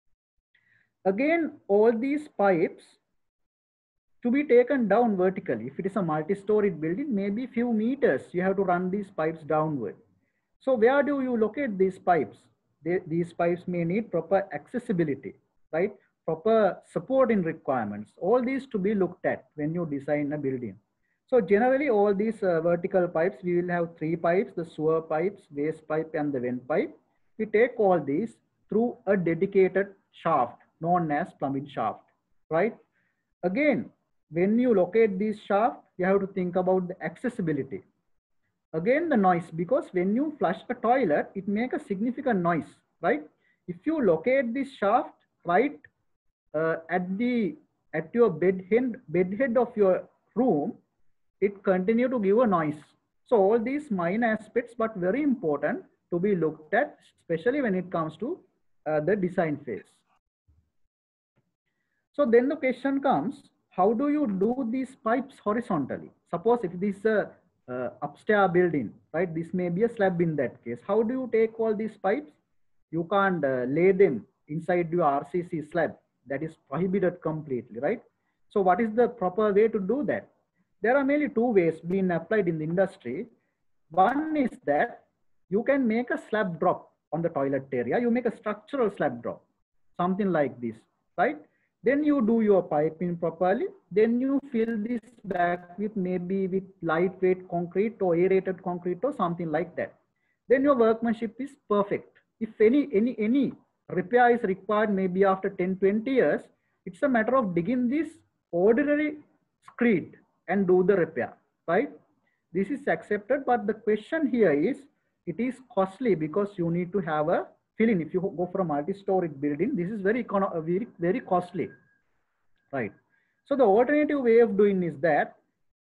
Again, all these pipes to be taken down vertically. If it is a multi-storied building, maybe few meters, you have to run these pipes downward. So where do you locate these pipes? They, these pipes may need proper accessibility, right? Proper supporting requirements. All these to be looked at when you design a building. So generally all these uh, vertical pipes, we will have three pipes, the sewer pipes, waste pipe and the vent pipe. We take all these through a dedicated shaft known as plumbing shaft, right? Again, when you locate this shaft, you have to think about the accessibility. Again, the noise, because when you flush a toilet, it makes a significant noise, right? If you locate this shaft right uh, at the at your bed head, bed head of your room, it continue to give a noise. So all these minor aspects, but very important to be looked at, especially when it comes to uh, the design phase. So then the question comes, how do you do these pipes horizontally? Suppose if this is a uh, upstairs building, right? This may be a slab in that case. How do you take all these pipes? You can't uh, lay them inside your R C C slab. That is prohibited completely, right? So what is the proper way to do that? There are mainly two ways being applied in the industry. One is that you can make a slab drop on the toilet area. You make a structural slab drop, something like this, right? Then you do your piping properly. Then you fill this back with maybe with lightweight concrete or aerated concrete or something like that. Then your workmanship is perfect. If any, any, any repair is required, maybe after ten, twenty years, it's a matter of digging this ordinary screed and do the repair, right? This is accepted, but the question here is, it is costly because you need to have a filling. If you go for a multi-storied building, this is very, very, very costly, right? So the alternative way of doing is that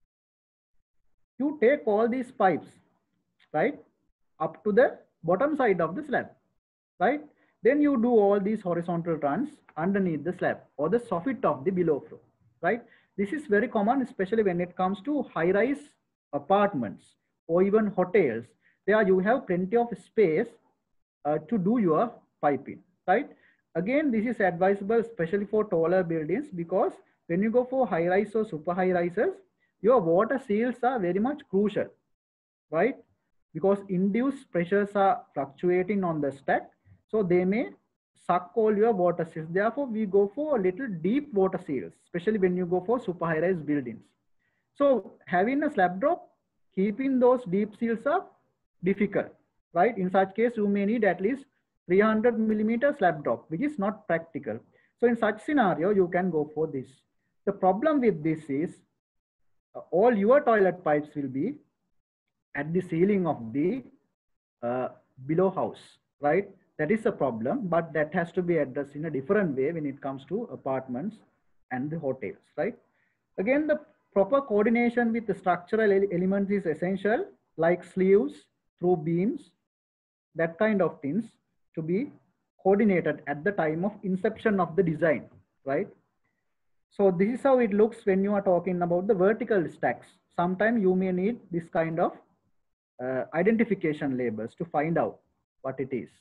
you take all these pipes, right, up to the bottom side of the slab, right? Then you do all these horizontal runs underneath the slab or the soffit of the below floor, right? This is very common, especially when it comes to high-rise apartments or even hotels. There you have plenty of space uh, to do your piping, right? Again, this is advisable, especially for taller buildings, because when you go for high-rise or super high-rises, your water seals are very much crucial, right? Because induced pressures are fluctuating on the stack, so they may suck all your water seals. Therefore, we go for a little deep water seals, especially when you go for super high-rise buildings. So having a slab drop, keeping those deep seals are difficult, right? In such case, you may need at least three hundred millimeter slab drop, which is not practical. So in such scenario, you can go for this. The problem with this is uh, all your toilet pipes will be at the ceiling of the uh, below house, right? That is a problem, but that has to be addressed in a different way when it comes to apartments and the hotels, right? Again, the proper coordination with the structural ele elements is essential, like sleeves, through beams, that kind of things to be coordinated at the time of inception of the design, right? So this is how it looks when you are talking about the vertical stacks. Sometimes you may need this kind of uh, identification labels to find out what it is.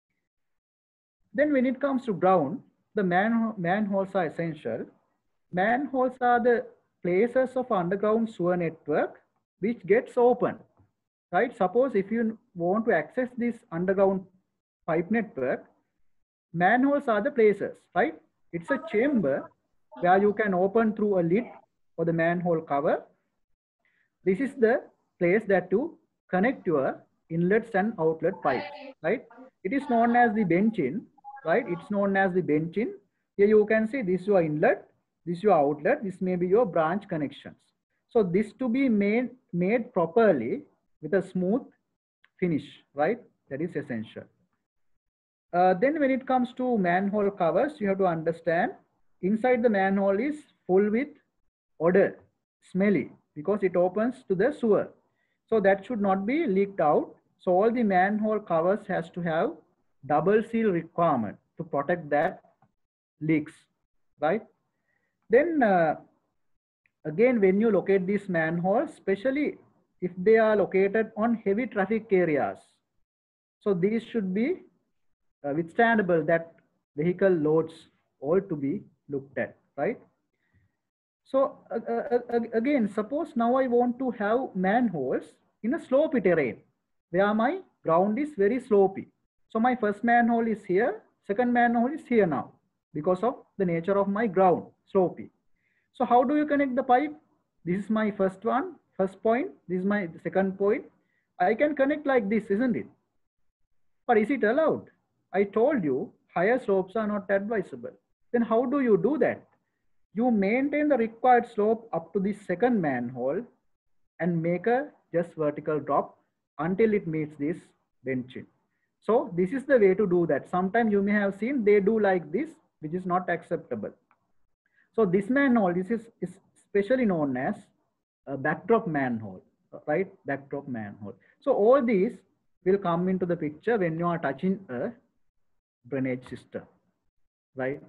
Then when it comes to ground, the man manholes are essential. Manholes are the places of underground sewer network which gets open, right? Suppose if you want to access this underground pipe network, manholes are the places, right? It's a chamber where you can open through a lid or the manhole cover. This is the place that you connect your inlets and outlet pipes, right? It is known as the bench-in, right? It's known as the bench-in. Here you can see this is your inlet, this is your outlet, this may be your branch connections. So this to be made, made properly with a smooth finish, right? That is essential. Uh, then when it comes to manhole covers, you have to understand inside the manhole is full with odor, smelly, because it opens to the sewer. So that should not be leaked out. So all the manhole covers has to have double seal requirement to protect that leaks, right? Then uh, again, when you locate these manholes, especially if they are located on heavy traffic areas, so these should be uh, withstandable that vehicle loads all to be looked at, right? So uh, uh, uh, again, suppose now I want to have manholes in a slopey terrain where my ground is very slopey. So my first manhole is here, second manhole is here now because of the nature of my ground, slopey. So how do you connect the pipe? This is my first one, first point. This is my second point. I can connect like this, isn't it? But is it allowed? I told you higher slopes are not advisable. Then how do you do that? You maintain the required slope up to the second manhole and make a just vertical drop until it meets this bench-in. So this is the way to do that. Sometimes you may have seen they do like this, which is not acceptable. So this manhole, this is, is specially known as a backdrop manhole, right? Backdrop manhole. So all these will come into the picture when you are touching a drainage system, right?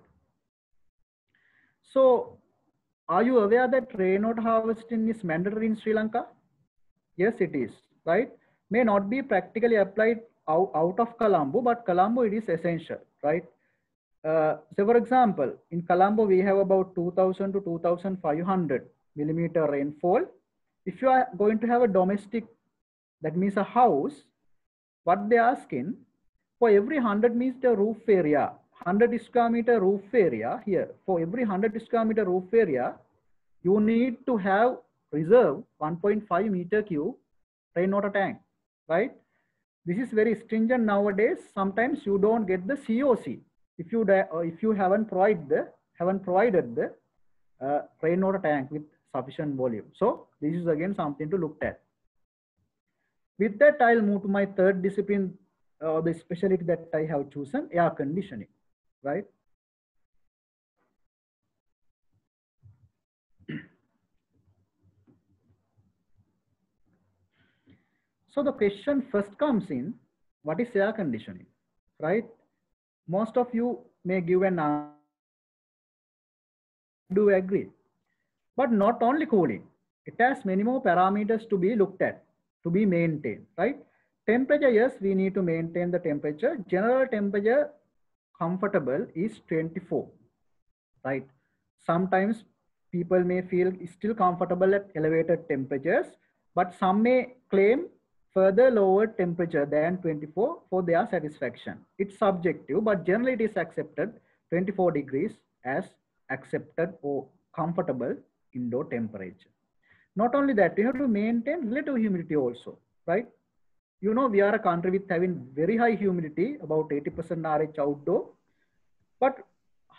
So are you aware that rainwater harvesting is mandatory in Sri Lanka? Yes, it is, right? May not be practically applied out, out of Colombo, but Colombo it is essential, right? Uh, so for example, in Colombo, we have about two thousand to two thousand five hundred millimeter rainfall. If you are going to have a domestic, that means a house, what they are asking, for every one hundred meter roof area, one hundred square meter roof area here, for every one hundred square meter roof area, you need to have reserve one point five meter cube rainwater tank, right? This is very stringent nowadays. Sometimes you don't get the C O C if you if you haven't provided the haven't provided the uh, rainwater tank with sufficient volume. So this is again something to look at. With that, I'll move to my third discipline, or uh, the specialty that I have chosen, air conditioning, right? So the question first comes in, what is air conditioning, right? Most of you may give an answer. I do agree. But not only cooling, it has many more parameters to be looked at, to be maintained, right? Temperature, yes, we need to maintain the temperature. General temperature comfortable is twenty-four, right? Sometimes people may feel still comfortable at elevated temperatures, but some may claim further lower temperature than twenty-four for their satisfaction. It's subjective, but generally it is accepted twenty-four degrees as accepted or comfortable indoor temperature. Not only that, we have to maintain relative humidity also, right? You know, we are a country with having very high humidity, about eighty percent R H outdoor. But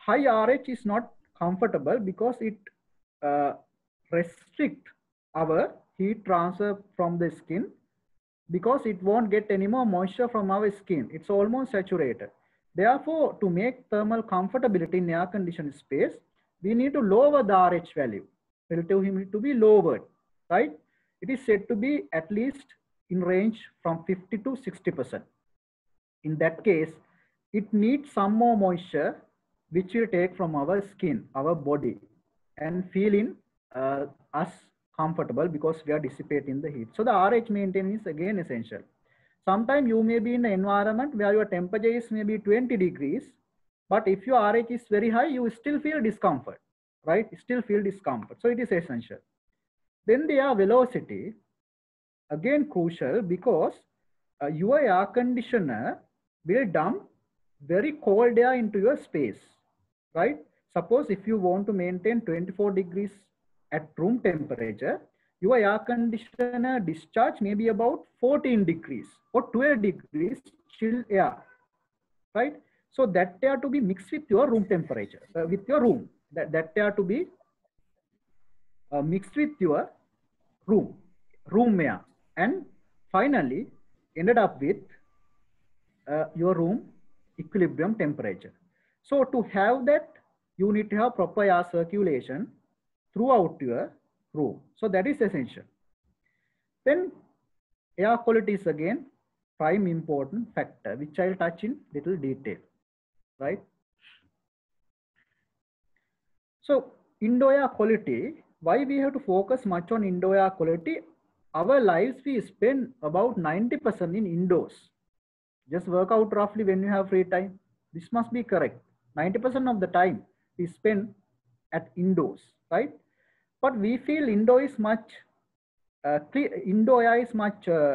high R H is not comfortable because it uh, restricts our heat transfer from the skin, because it won't get any more moisture from our skin. It's almost saturated. Therefore, to make thermal comfortability in air conditioned space, we need to lower the R H value, relative humidity to be lowered, right? It is said to be at least in range from fifty to sixty percent. In that case, it needs some more moisture, which we take from our skin, our body, and feeling uh, us comfortable because we are dissipating the heat. So the R H maintenance is again essential. Sometimes you may be in an environment where your temperature is maybe twenty degrees, but if your R H is very high, you still feel discomfort, right? You still feel discomfort. So it is essential. Then the air velocity, again crucial, because uh, your air conditioner will dump very cold air into your space, right? Suppose if you want to maintain twenty-four degrees at room temperature, your air conditioner discharge may be about fourteen degrees or twelve degrees chill air, right? So that air to be mixed with your room temperature, uh, with your room, that, that air to be uh, mixed with your room, room air, and finally ended up with uh, your room equilibrium temperature. So to have that, you need to have proper air circulation throughout your room. So that is essential. Then air quality is again prime important factor, which I'll touch in little detail, right? So indoor air quality, why we have to focus much on indoor air quality? Our lives, we spend about ninety percent in indoors. Just work out roughly when you have free time. This must be correct. ninety percent of the time we spend at indoors, right? But we feel indoor is much, uh, indoor air is much uh,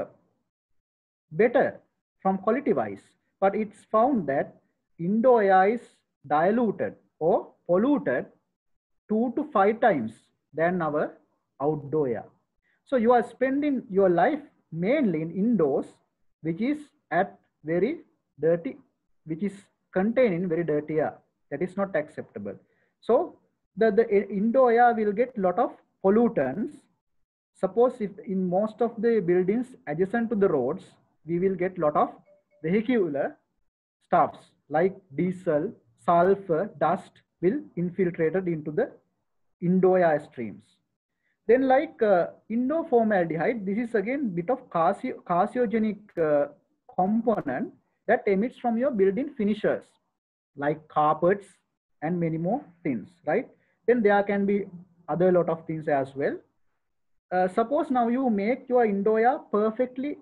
better from quality wise. But it's found that indoor air is diluted or polluted two to five times than our outdoor air. So you are spending your life mainly in indoors, which is at very dirty, which is containing very dirty air. That is not acceptable. So the, the indoor air will get a lot of pollutants. Suppose if in most of the buildings adjacent to the roads, we will get a lot of vehicular stuffs like diesel, sulfur, dust will infiltrated into the indoor air streams. Then like uh, indoor formaldehyde, this is again bit of carci carcinogenic uh, component that emits from your building finishers like carpets and many more things, right? Then there can be other lot of things as well. Uh, suppose now you make your indoor air perfectly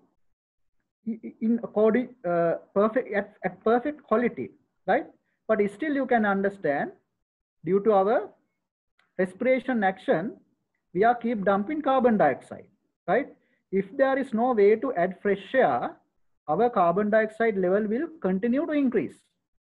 in according uh, perfect at, at perfect quality, right? But still you can understand due to our respiration action, we are keep dumping carbon dioxide, right? If there is no way to add fresh air, our carbon dioxide level will continue to increase,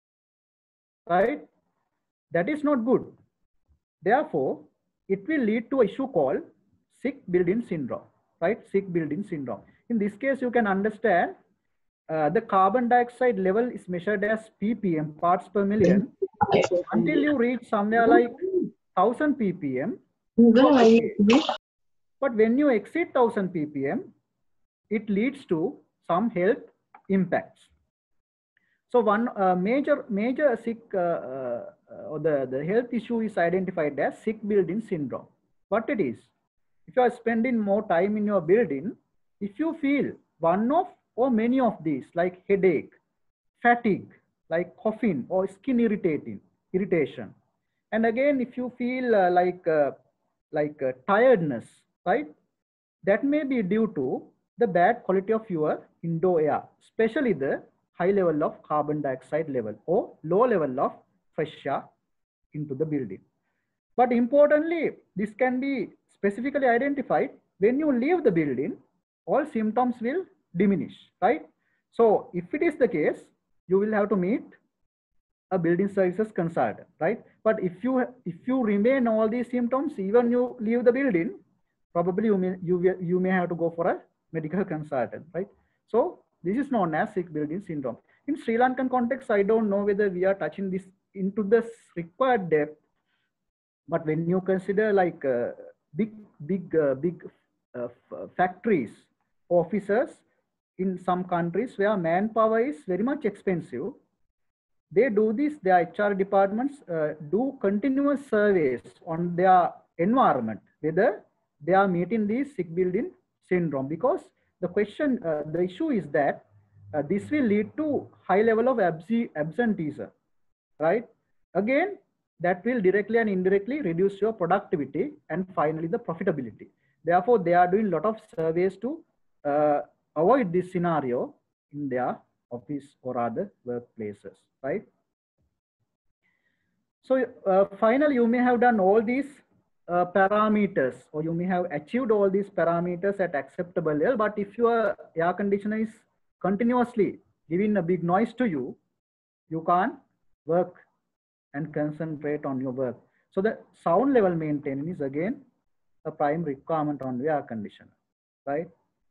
right? That is not good. Therefore, it will lead to an issue called sick building syndrome, right? Sick building syndrome. In this case, you can understand uh, the carbon dioxide level is measured as P P M, parts per million, until you reach somewhere like one thousand P P M. Okay. But when you exceed one thousand P P M, it leads to some health impacts. So one uh, major major sick uh, uh, or the, the health issue is identified as sick building syndrome. What it is? If you are spending more time in your building, if you feel one of or many of these like headache, fatigue, like coughing or skin irritating irritation, and again if you feel uh, like uh, like uh, tiredness, right? That may be due to the bad quality of your indoor air, especially the high level of carbon dioxide level or low level of fresh air into the building. But importantly, this can be specifically identified when you leave the building, all symptoms will diminish, right? So if it is the case, you will have to meet a building services consultant, right? But if you if you remain all these symptoms, even you leave the building, probably you may you you may have to go for a medical consultant, right? So this is known as sick building syndrome. In Sri Lankan context, I don't know whether we are touching this into the required depth. But when you consider like uh, big, big, uh, big uh, factories, offices in some countries where manpower is very much expensive, they do this, their H R departments uh, do continuous surveys on their environment, whether they are meeting this sick building syndrome, because the question, uh, the issue is that uh, this will lead to high level of absenteeism, right? Again, that will directly and indirectly reduce your productivity and finally the profitability. Therefore, they are doing a lot of surveys to uh, avoid this scenario in their office or other workplaces, right? So uh, finally, you may have done all these uh, parameters, or you may have achieved all these parameters at acceptable level, but if your air conditioner is continuously giving a big noise to you, you can't work and concentrate on your work. So the sound level maintenance is again a prime requirement on the air conditioner, right?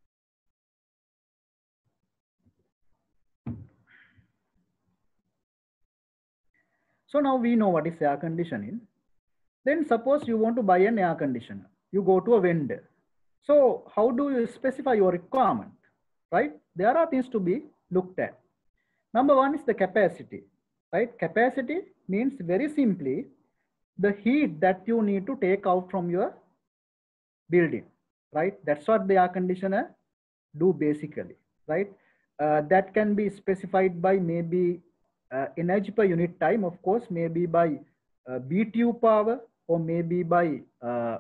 So now we know what is air conditioning. Then suppose you want to buy an air conditioner. You go to a vendor. So how do you specify your requirement, right? There are things to be looked at. Number one is the capacity, right? Capacity means very simply the heat that you need to take out from your building, right? That's what the air conditioner do basically, right? Uh, that can be specified by maybe uh, energy per unit time, of course, maybe by uh, B T U power, or maybe by uh,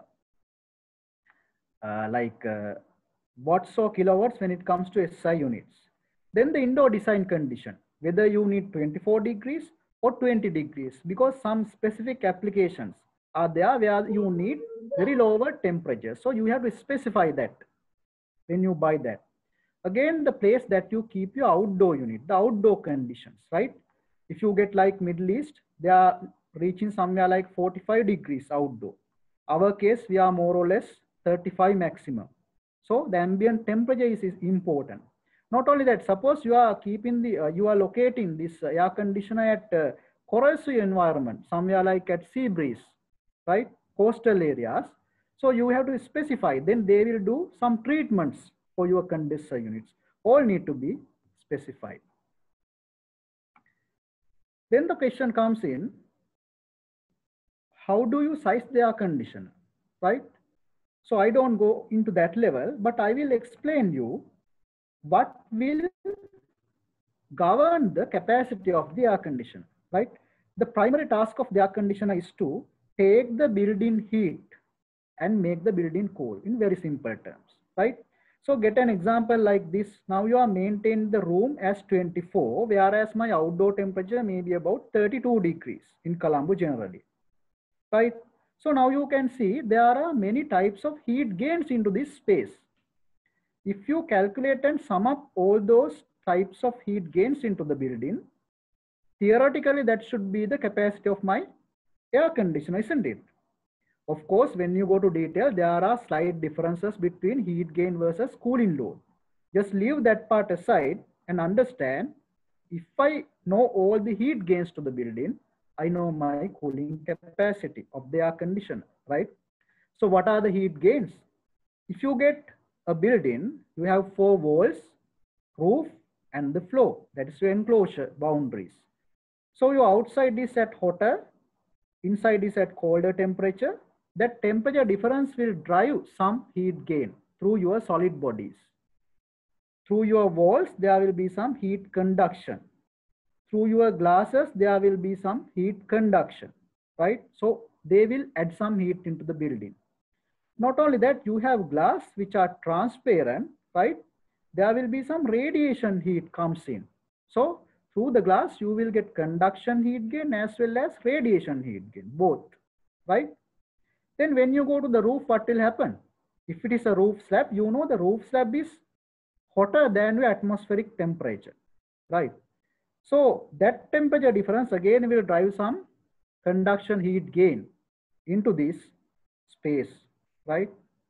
uh, like uh, watts or kilowatts when it comes to S I units. Then the indoor design condition, whether you need twenty-four degrees or twenty degrees, because some specific applications are there where you need very lower temperature. So you have to specify that when you buy that. Again, the place that you keep your outdoor unit, the outdoor conditions, right? If you get like Middle East, they are reaching somewhere like forty-five degrees outdoor. Our case, we are more or less thirty-five maximum. So the ambient temperature is, is important. Not only that, suppose you are keeping the, uh, you are locating this uh, air conditioner at uh, corrosive environment, somewhere like at sea breeze, right? Coastal areas. So you have to specify, then they will do some treatments for your condenser units. All need to be specified. Then the question comes in, how do you size the air conditioner, right? So I don't go into that level, but I will explain you what will govern the capacity of the air conditioner, right? The primary task of the air conditioner is to take the building heat and make the building cool in very simple terms, right? So get an example like this. Now you are maintaining the room as twenty-four, whereas my outdoor temperature may be about thirty-two degrees in Colombo generally, right? So now you can see there are many types of heat gains into this space. If you calculate and sum up all those types of heat gains into the building, theoretically that should be the capacity of my air conditioner, isn't it? Of course, when you go to detail, there are slight differences between heat gain versus cooling load. Just leave that part aside and understand, if I know all the heat gains to the building, I know my cooling capacity of the air conditioner, right? So what are the heat gains? If you get a building, you have four walls, roof, and the floor. That is your enclosure boundaries. So your outside is at hotter, inside is at colder temperature. That temperature difference will drive some heat gain through your solid bodies. Through your walls, there will be some heat conduction. Through your glasses, there will be some heat conduction, right? So they will add some heat into the building. Not only that, you have glass which are transparent, right? There will be some radiation heat comes in. So through the glass, you will get conduction heat gain as well as radiation heat gain, both, right? Then when you go to the roof, what will happen? If it is a roof slab, you know the roof slab is hotter than the atmospheric temperature, right? So that temperature difference again will drive some conduction heat gain into this space, right?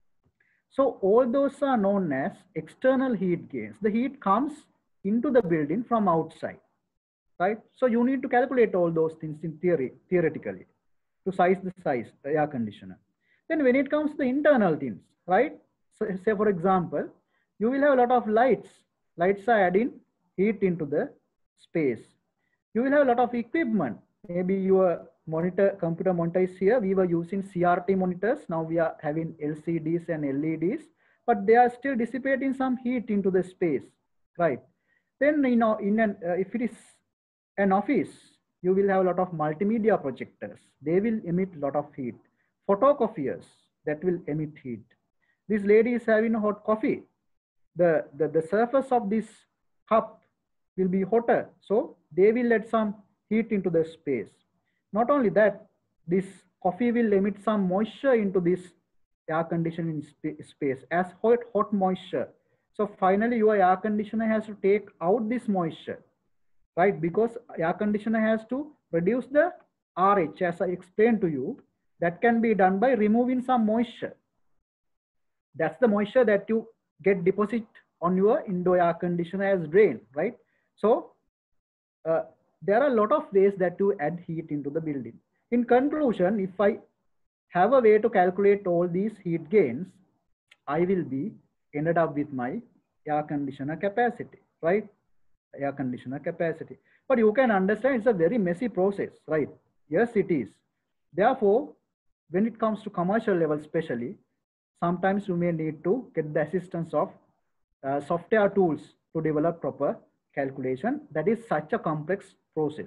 So all those are known as external heat gains. The heat comes into the building from outside, right? So you need to calculate all those things in theory, theoretically, to size the size, the air conditioner. Then when it comes to the internal things, right? So say for example, you will have a lot of lights. Lights are adding heat into the space. You will have a lot of equipment. Maybe your monitor, computer monitor is here. We were using C R T monitors. Now we are having L C Ds and L E Ds, but they are still dissipating some heat into the space, right? Then, you know, in an, uh, if it is an office, you will have a lot of multimedia projectors. They will emit a lot of heat. Photocopiers, that will emit heat. This lady is having a hot coffee. The, the, the surface of this cup will be hotter. So they will let some heat into the space. Not only that, this coffee will emit some moisture into this air conditioning sp space as hot, hot moisture. So finally your air conditioner has to take out this moisture, right? Because air conditioner has to reduce the R H, as I explained to you. That can be done by removing some moisture. That's the moisture that you get deposit on your indoor air conditioner as drain, right? So uh, there are a lot of ways that you add heat into the building. In conclusion, if I have a way to calculate all these heat gains, I will be ended up with my air conditioner capacity, right? Air conditioner capacity. But you can understand it's a very messy process, right? Yes, it is. Therefore, when it comes to commercial level especially, sometimes you may need to get the assistance of uh, software tools to develop proper calculation. That is such a complex process.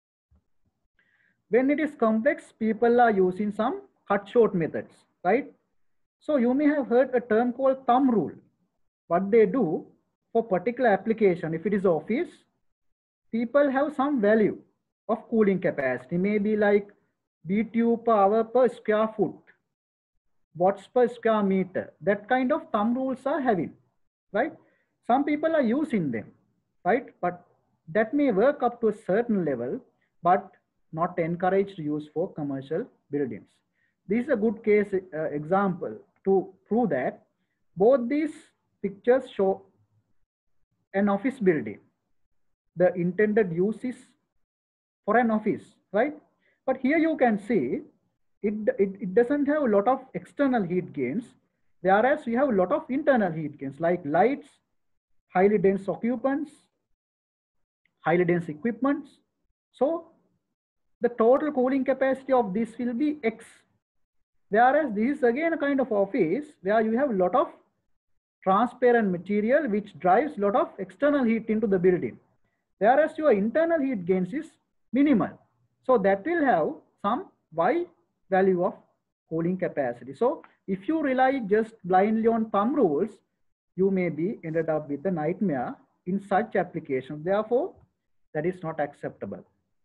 When it is complex, people are using some cut short methods, right? So you may have heard a term called thumb rule. What they do for particular application, if it is office, people have some value of cooling capacity, maybe like B T U per hour per square foot, watts per square meter. That kind of thumb rules are having, right? Some people are using them, right? But that may work up to a certain level, but not encouraged use for commercial buildings. This is a good case uh, example to prove that both these pictures show an office building. The intended use is for an office, right? But here you can see it, it, it doesn't have a lot of external heat gains, whereas we have a lot of internal heat gains like lights, highly dense occupants, highly dense equipments. So the total cooling capacity of this will be X. Whereas this is again a kind of office where you have a lot of transparent material which drives a lot of external heat into the building. Whereas your internal heat gains is minimal. So that will have some Y value of cooling capacity. So if you rely just blindly on thumb rules, you may be ended up with a nightmare in such applications. Therefore, that is not acceptable.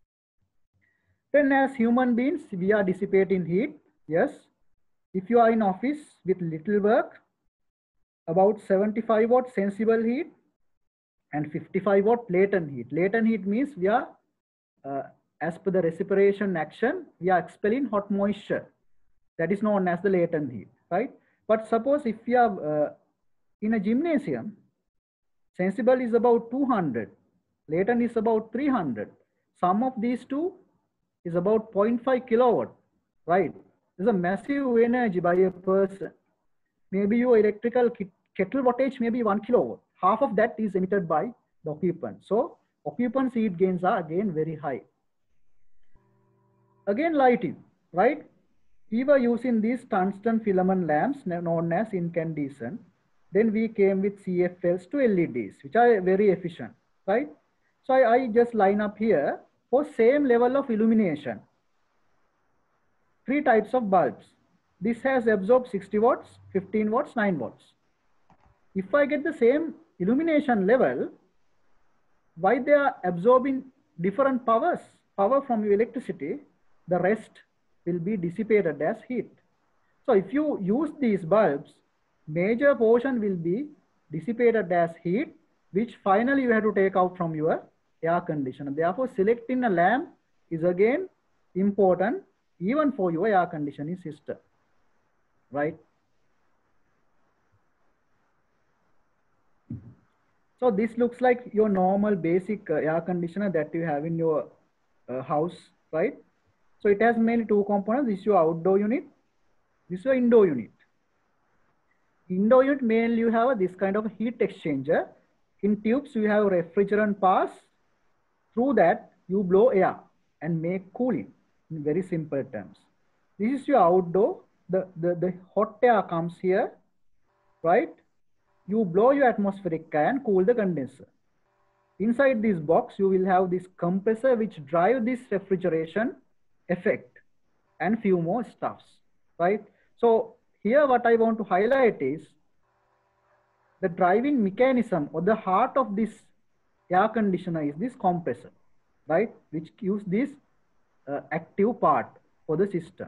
Then as human beings, we are dissipating heat. Yes. If you are in office with little work, about seventy-five watt sensible heat and fifty-five watt latent heat. Latent heat means we are, uh, as per the respiration action, we are expelling hot moisture. That is known as the latent heat, right? But suppose if we are uh, in a gymnasium, sensible is about two hundred, latent is about three hundred. Sum of these two is about zero point five kilowatt, right? There's a massive energy by a person. Maybe your electrical kettle wattage may be one kilowatt. Half of that is emitted by the occupant. So occupant's heat gains are again very high. Again lighting, right? We were using these tungsten filament lamps known as incandescent. Then we came with C F Ls to L E Ds, which are very efficient, right? So I, I just line up here for same level of illumination. Three types of bulbs. This has absorbed sixty watts, fifteen watts, nine watts. If I get the same illumination level, why they are absorbing different powers, power from your electricity, the rest will be dissipated as heat. So if you use these bulbs, major portion will be dissipated as heat, which finally you have to take out from your air conditioner. Therefore, selecting a lamp is again important even for your air conditioning system, right? So this looks like your normal basic uh, air conditioner that you have in your uh, house, right? So it has mainly two components. This is your outdoor unit. This is your indoor unit. Indoor unit mainly you have this kind of heat exchanger. In tubes you have refrigerant pass. Through that you blow air and make cooling in very simple terms. This is your outdoor. The, the, the hot air comes here, right? You blow your atmospheric air and cool the condenser. Inside this box, you will have this compressor which drive this refrigeration effect and few more stuffs, right? So here what I want to highlight is the driving mechanism or the heart of this air conditioner is this compressor, right? Which gives this uh, active part for the system.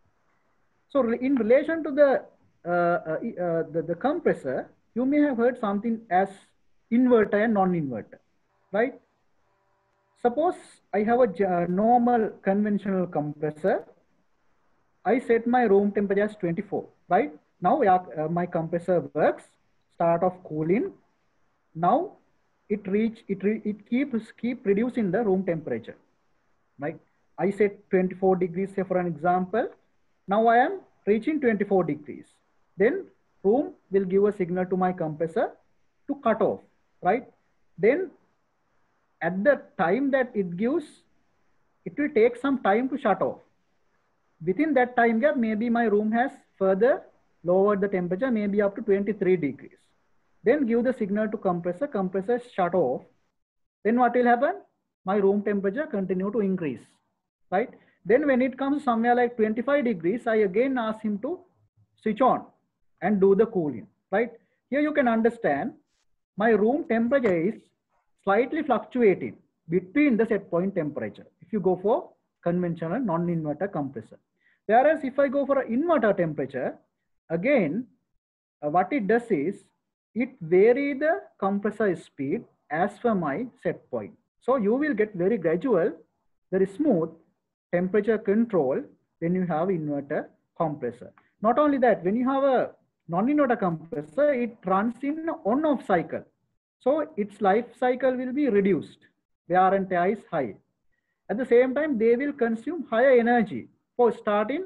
So in relation to the, uh, uh, uh, the, the compressor, you may have heard something as inverter and non-inverter, right? Suppose I have a normal conventional compressor. I set my room temperature as twenty-four, right? Now uh, my compressor works, start off cooling. Now it reach, it, re, it keeps keep reducing the room temperature, right? I set twenty-four degrees, say for an example. Now I am reaching twenty-four degrees. Then room will give a signal to my compressor to cut off, right? Then at the time that it gives, it will take some time to shut off. Within that time gap, maybe my room has further lowered the temperature, maybe up to twenty-three degrees. Then give the signal to compressor, compressor shut off. Then what will happen? My room temperature continue to increase, right? Then when it comes somewhere like twenty-five degrees, I again ask him to switch on and do the cooling, right? Here you can understand my room temperature is slightly fluctuating between the set point temperature if you go for conventional non-inverter compressor. Whereas if I go for an inverter temperature, again, uh, what it does is it vary the compressor speed as per my set point. So you will get very gradual, very smooth temperature control when you have inverter compressor. Not only that, when you have a non-inverter compressor, it runs in on-off cycle. So its life cycle will be reduced. Wear and tear is high. At the same time, they will consume higher energy for starting,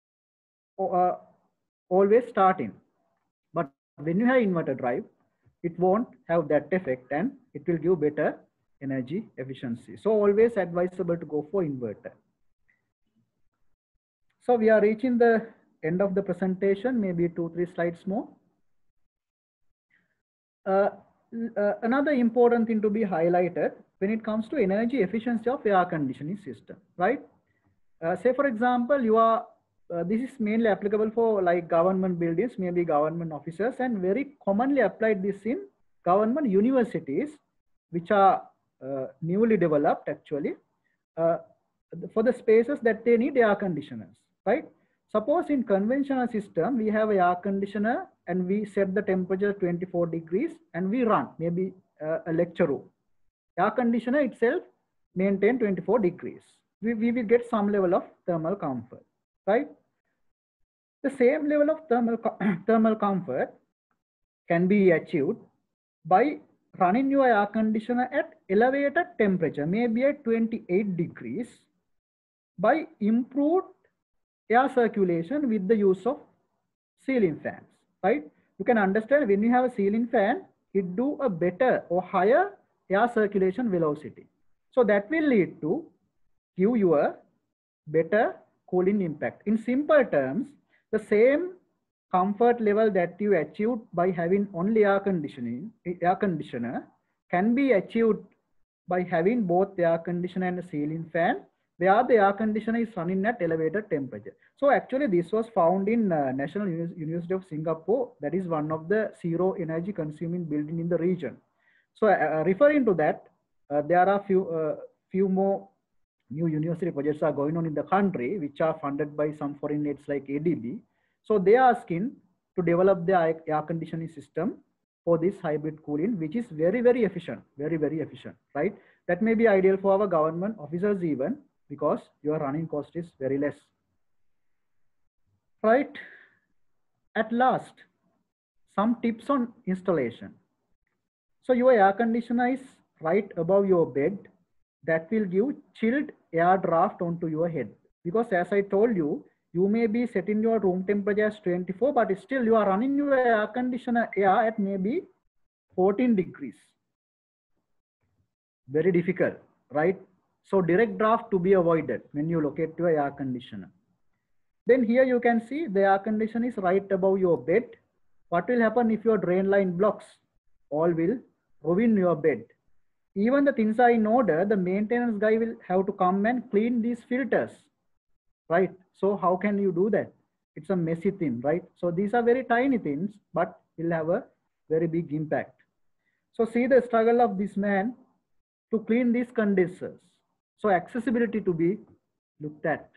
uh, always starting. But when you have inverter drive, it won't have that effect and it will give better energy efficiency. So always advisable to go for inverter. So we are reaching the end of the presentation, maybe two, three slides more. Uh, uh, another important thing to be highlighted when it comes to energy efficiency of air conditioning system, right? Uh, say for example, you are, uh, this is mainly applicable for like government buildings, maybe government offices, and very commonly applied this in government universities, which are uh, newly developed actually, uh, for the spaces that they need air conditioners, right? Suppose in conventional system, we have an air conditioner and we set the temperature twenty-four degrees and we run maybe uh, a lecture room. Air conditioner itself maintain twenty-four degrees. We, we will get some level of thermal comfort, right? The same level of thermal, thermal comfort can be achieved by running your air conditioner at elevated temperature, maybe at twenty-eight degrees, by improved air circulation with the use of ceiling fans, right? You can understand when you have a ceiling fan, it do a better or higher air circulation velocity. So that will lead to give you a better cooling impact. In simple terms, the same comfort level that you achieved by having only air conditioning, air conditioner can be achieved by having both the air conditioner and a ceiling fan, where the air conditioner is running at elevated temperature. So actually this was found in uh, National University of Singapore. That is one of the zero energy consuming building in the region. So uh, referring to that, uh, there are few, uh, few more new university projects are going on in the country, which are funded by some foreign aids like A D B. So they are asking to develop the air conditioning system for this hybrid cooling, which is very, very efficient, very, very efficient, right? That may be ideal for our government officers even, because your running cost is very less, right? At last, some tips on installation. So your air conditioner is right above your bed. That will give chilled air draft onto your head. Because as I told you, you may be setting your room temperature as twenty-four, but still you are running your air conditioner air at maybe fourteen degrees. Very difficult, right? So direct draft to be avoided when you locate your air conditioner. Then here you can see the air conditioner is right above your bed. What will happen if your drain line blocks? All will ruin your bed. Even the things are in order, the maintenance guy will have to come and clean these filters, right? So how can you do that? It's a messy thing, right? So these are very tiny things, but will have a very big impact. So see the struggle of this man to clean these condensers. So accessibility to be looked at.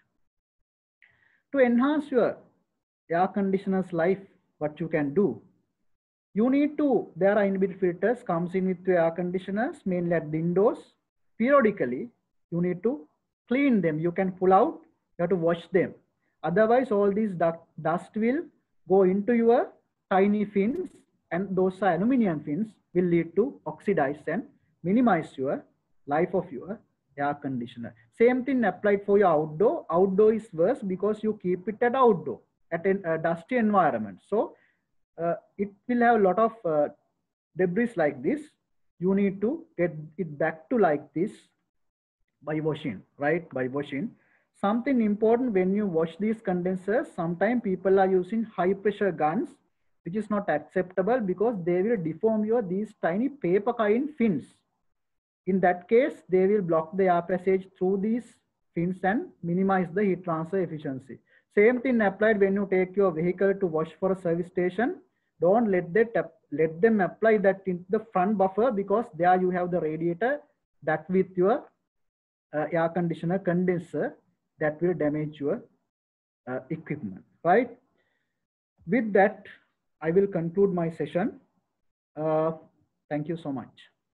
To enhance your air conditioner's life, what you can do, you need to, there are inbuilt filters comes in with your air conditioners, mainly at the windows. Periodically, you need to clean them. You can pull out, you have to wash them. Otherwise, all these dust will go into your tiny fins, and those aluminum fins will lead to oxidize and minimize your life of your air conditioner. Same thing applied for your outdoor. Outdoor is worse because you keep it at outdoor, at a uh, dusty environment. So uh, it will have a lot of uh, debris like this. You need to get it back to like this by washing, right? By washing. Something important when you wash these condensers, sometimes people are using high pressure guns, which is not acceptable because they will deform your these tiny paper kind fins. In that case, they will block the air passage through these fins and minimize the heat transfer efficiency. Same thing applied when you take your vehicle to wash for a service station. Don't let that let them apply that into the front buffer, because there you have the radiator that with your uh, air conditioner condenser that will damage your uh, equipment, right? With that, I will conclude my session. Uh, thank you so much.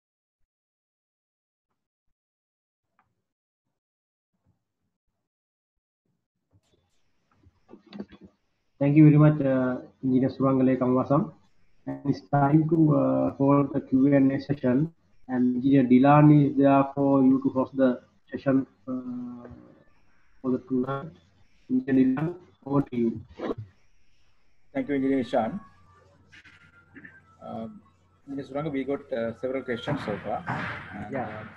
Thank you very much, uh, Engineer Surangale Kamwasam. And it's time to uh, hold the Q and A session. And Engineer Dilan is there for you to host the session uh, for the tonight. Engineer Dilan, over to you. Thank you, Engineer Ishan. Um, Engineer Suranga, we got uh, several questions so far. And, yeah. Uh,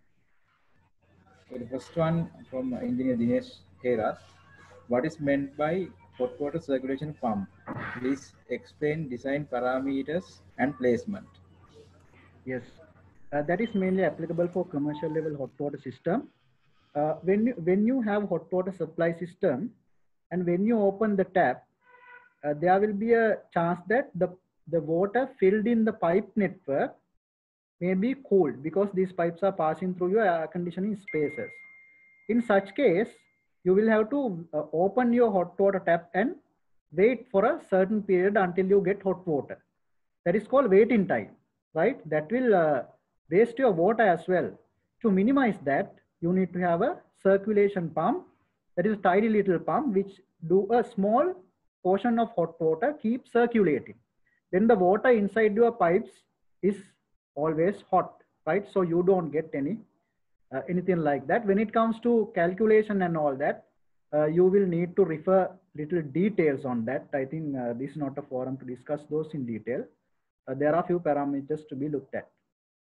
the first one from Engineer Dinesh Heras. What is meant by hot water circulation pump? Please explain design parameters and placement. Yes, uh, that is mainly applicable for commercial level hot water system. Uh, when, you, when you have hot water supply system and when you open the tap, uh, there will be a chance that the, the water filled in the pipe network may be cooled because these pipes are passing through your air conditioning spaces. In such case, you will have to uh, open your hot water tap and wait for a certain period until you get hot water. That is called waiting time, right? That will uh, waste your water as well. To minimize that, you need to have a circulation pump. That is a tiny little pump which do a small portion of hot water, keep circulating. Then the water inside your pipes is always hot, right? So you don't get any uh, anything like that. When it comes to calculation and all that, uh, you will need to refer little details on that. I think uh, this is not a forum to discuss those in detail. Uh, there are few parameters to be looked at.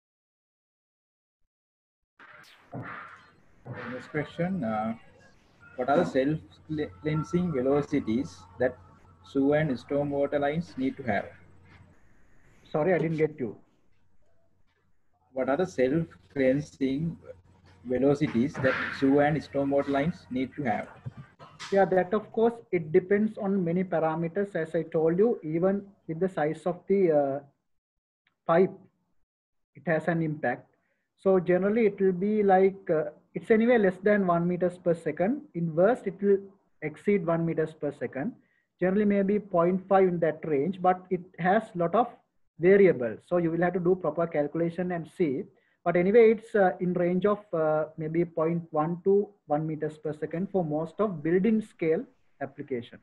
Next question. Uh, what are the self-cleansing velocities that sewer and stormwater lines need to have? Sorry, I didn't get you. What are the self-cleansing velocities that sewer and stormwater lines need to have? Yeah, that of course, it depends on many parameters. As I told you, even with the size of the uh, pipe, it has an impact. So generally it will be like, uh, it's anyway less than one meters per second. In worst, it will exceed one meters per second. Generally maybe zero point five in that range, but it has a lot of variables. So you will have to do proper calculation and see. But anyway, it's uh, in range of uh, maybe zero point one to one meters per second for most of building scale applications.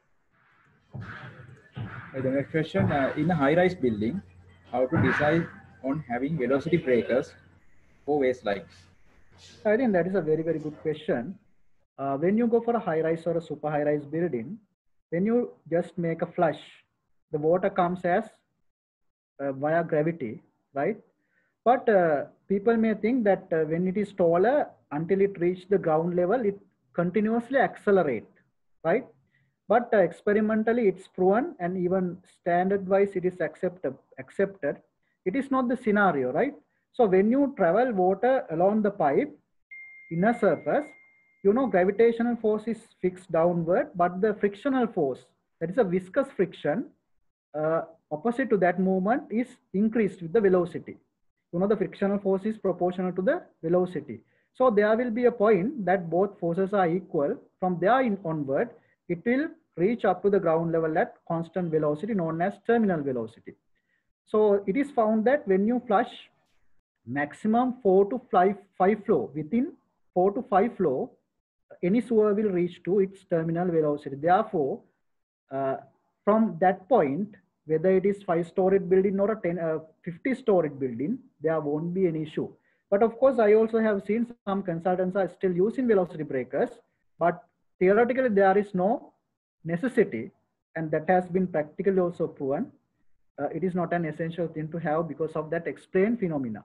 The next question, uh, in a high-rise building, how to decide on having velocity breakers for waistlines? I think that is a very, very good question. Uh, when you go for a high rise or a super high rise building, when you just make a flush, the water comes as uh, via gravity, right? But uh, people may think that uh, when it is taller, until it reaches the ground level, it continuously accelerates, right? But uh, experimentally, it's proven, and even standard-wise, it is accepted. Accepted. It is not the scenario, right? So when you travel water along the pipe, inner surface, you know, gravitational force is fixed downward, but the frictional force, that is a viscous friction, uh, opposite to that movement is increased with the velocity. You know, the frictional force is proportional to the velocity. So there will be a point that both forces are equal. From there in onward, it will reach up to the ground level at constant velocity known as terminal velocity. So it is found that when you flush maximum four to five, five flow, within four to five flow, any sewer will reach to its terminal velocity. Therefore, uh, from that point, whether it is five-storied building or a ten, uh, fifty-storied building, there won't be any issue. But of course, I also have seen some consultants are still using velocity breakers, but theoretically there is no necessity, and that has been practically also proven. Uh, it is not an essential thing to have because of that explained phenomena.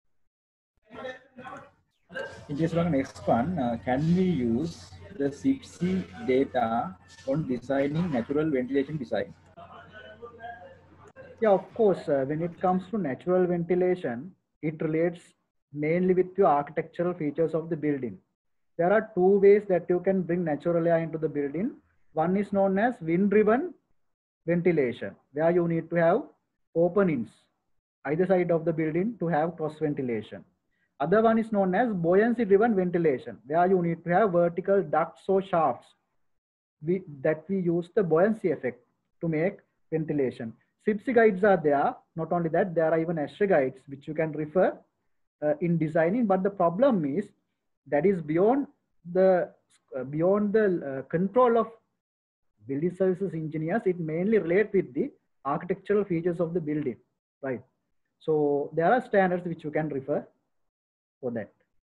Just one next one, uh, can we use the S I P C data on designing natural ventilation design? Yeah, of course, uh, when it comes to natural ventilation, it relates mainly with your architectural features of the building. There are two ways that you can bring natural air into the building. One is known as wind-driven ventilation, where you need to have openings either side of the building to have cross ventilation. Other one is known as buoyancy-driven ventilation, where you need to have vertical ducts or shafts we, that we use the buoyancy effect to make ventilation. S I P C guides are there. Not only that, there are even ASHRAE guides which you can refer uh, in designing. But the problem is that is beyond the uh, beyond the uh, control of building services engineers. It mainly relates with the architectural features of the building, right? So there are standards which you can refer for that.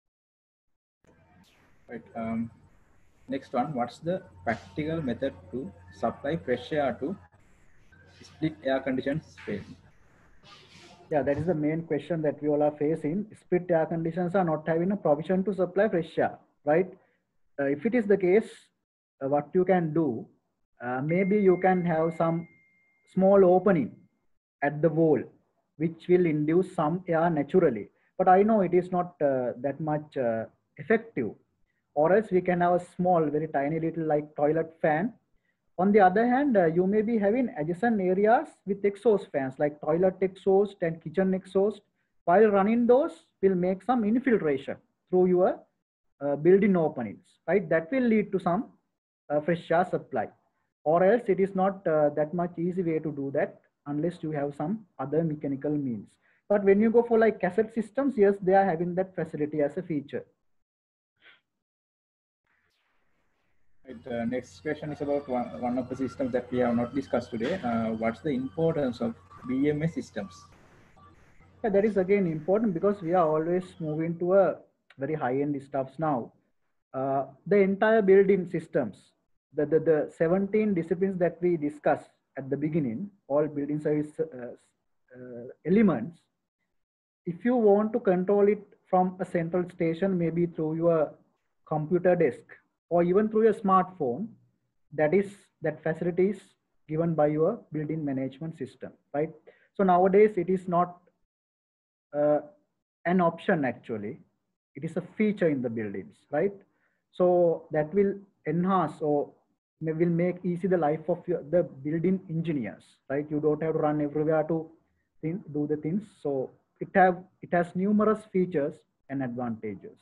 Right. Um, next one, what's the practical method to supply fresh air to split air conditioned space? Yeah, that is the main question that we all are facing. Split air conditioners are not having a provision to supply fresh air, right? Uh, if it is the case, uh, what you can do, uh, maybe you can have some small opening at the wall, which will induce some air naturally. But I know it is not uh, that much uh, effective. Or else we can have a small, very tiny little like toilet fan. On the other hand, uh, you may be having adjacent areas with exhaust fans like toilet exhaust and kitchen exhaust. While running those, will make some infiltration through your uh, building openings, right? That will lead to some uh, fresh air supply. Or else it is not uh, that much easy way to do that unless you have some other mechanical means. But when you go for like cassette systems, yes, they are having that facility as a feature. Right, uh, next question is about one, one of the systems that we have not discussed today. Uh, what's the importance of B M S systems? Yeah, that is again important because we are always moving to a very high-end stuffs now. Uh, the entire building systems, the, the, the seventeen disciplines that we discussed at the beginning, all building service uh, uh, elements, if you want to control it from a central station, maybe through your computer desk or even through your smartphone, that is that facility is given by your building management system, right? So nowadays it is not uh, an option actually. It is a feature in the buildings, right? So that will enhance or will make easy the life of your, the building engineers, right? You don't have to run everywhere to think, do the things. So it have it has numerous features and advantages.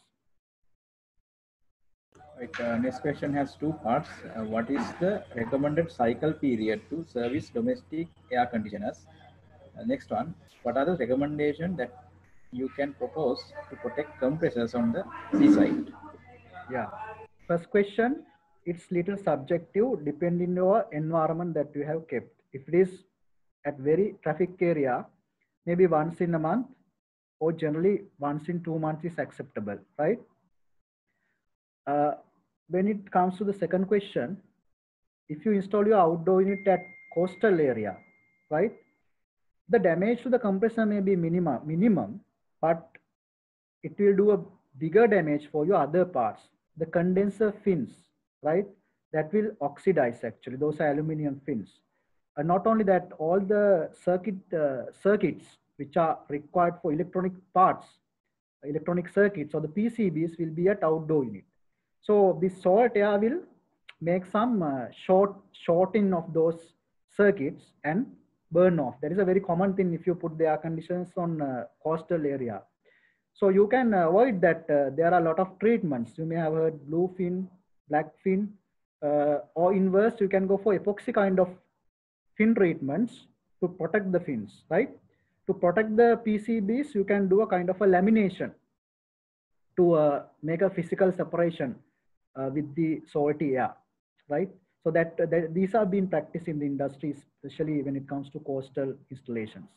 Right, uh, next question has two parts. Uh, what is the recommended cycle period to service domestic air conditioners? Uh, next one, what are the recommendations that you can propose to protect compressors on the seaside? Yeah. First question, it's little subjective depending on your environment that you have kept. If it is at very traffic area, maybe once in a month, or generally once in two months is acceptable, right? Uh, when it comes to the second question, if you install your outdoor unit at coastal area, right, the damage to the compressor may be minimum, minimum, but it will do a bigger damage for your other parts. The condenser fins, right, that will oxidize actually. Those are aluminum fins. And not only that, all the circuit uh, circuits which are required for electronic parts, electronic circuits or the P C Bs will be at outdoor unit. So this salt air will make some uh, short shorting of those circuits and burn off. That is a very common thing if you put the air conditioners on uh, coastal area. So you can avoid that. Uh, there are a lot of treatments. You may have heard blue fin, black fin, uh, or inverse, you can go for epoxy kind of fin treatments to protect the fins, right? To protect the P C Bs, you can do a kind of a lamination to uh, make a physical separation uh, with the salty air, right? So that, uh, that these are being practiced in the industry, especially when it comes to coastal installations.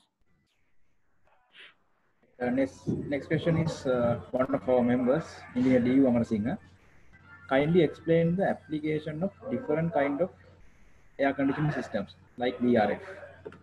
Uh, next, next question is uh, one of our members, Engineer D U Amarasinghe. Kindly explain the application of different kind of air conditioning systems like V R F.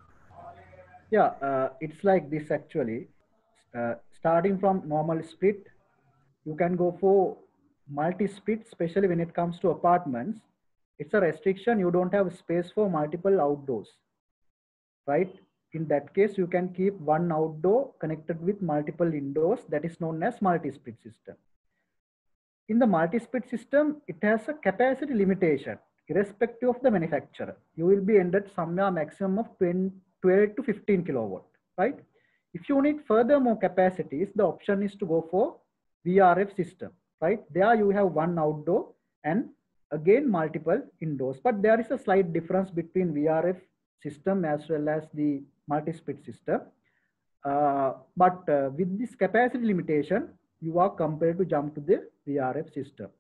Yeah, uh, it's like this actually. Uh, starting from normal split, you can go for multi-split, especially when it comes to apartments. It's a restriction. You don't have space for multiple outdoors, right? In that case, you can keep one outdoor connected with multiple indoors. That is known as multi-split system. In the multi-split system, it has a capacity limitation, irrespective of the manufacturer. You will be ended somewhere maximum of twelve to fifteen kilowatt, right? If you need further more capacities, the option is to go for V R F system, right? There you have one outdoor and again multiple indoors, but there is a slight difference between V R F system as well as the multi-split system. Uh, but uh, with this capacity limitation, you are compelled to jump to the V R F system.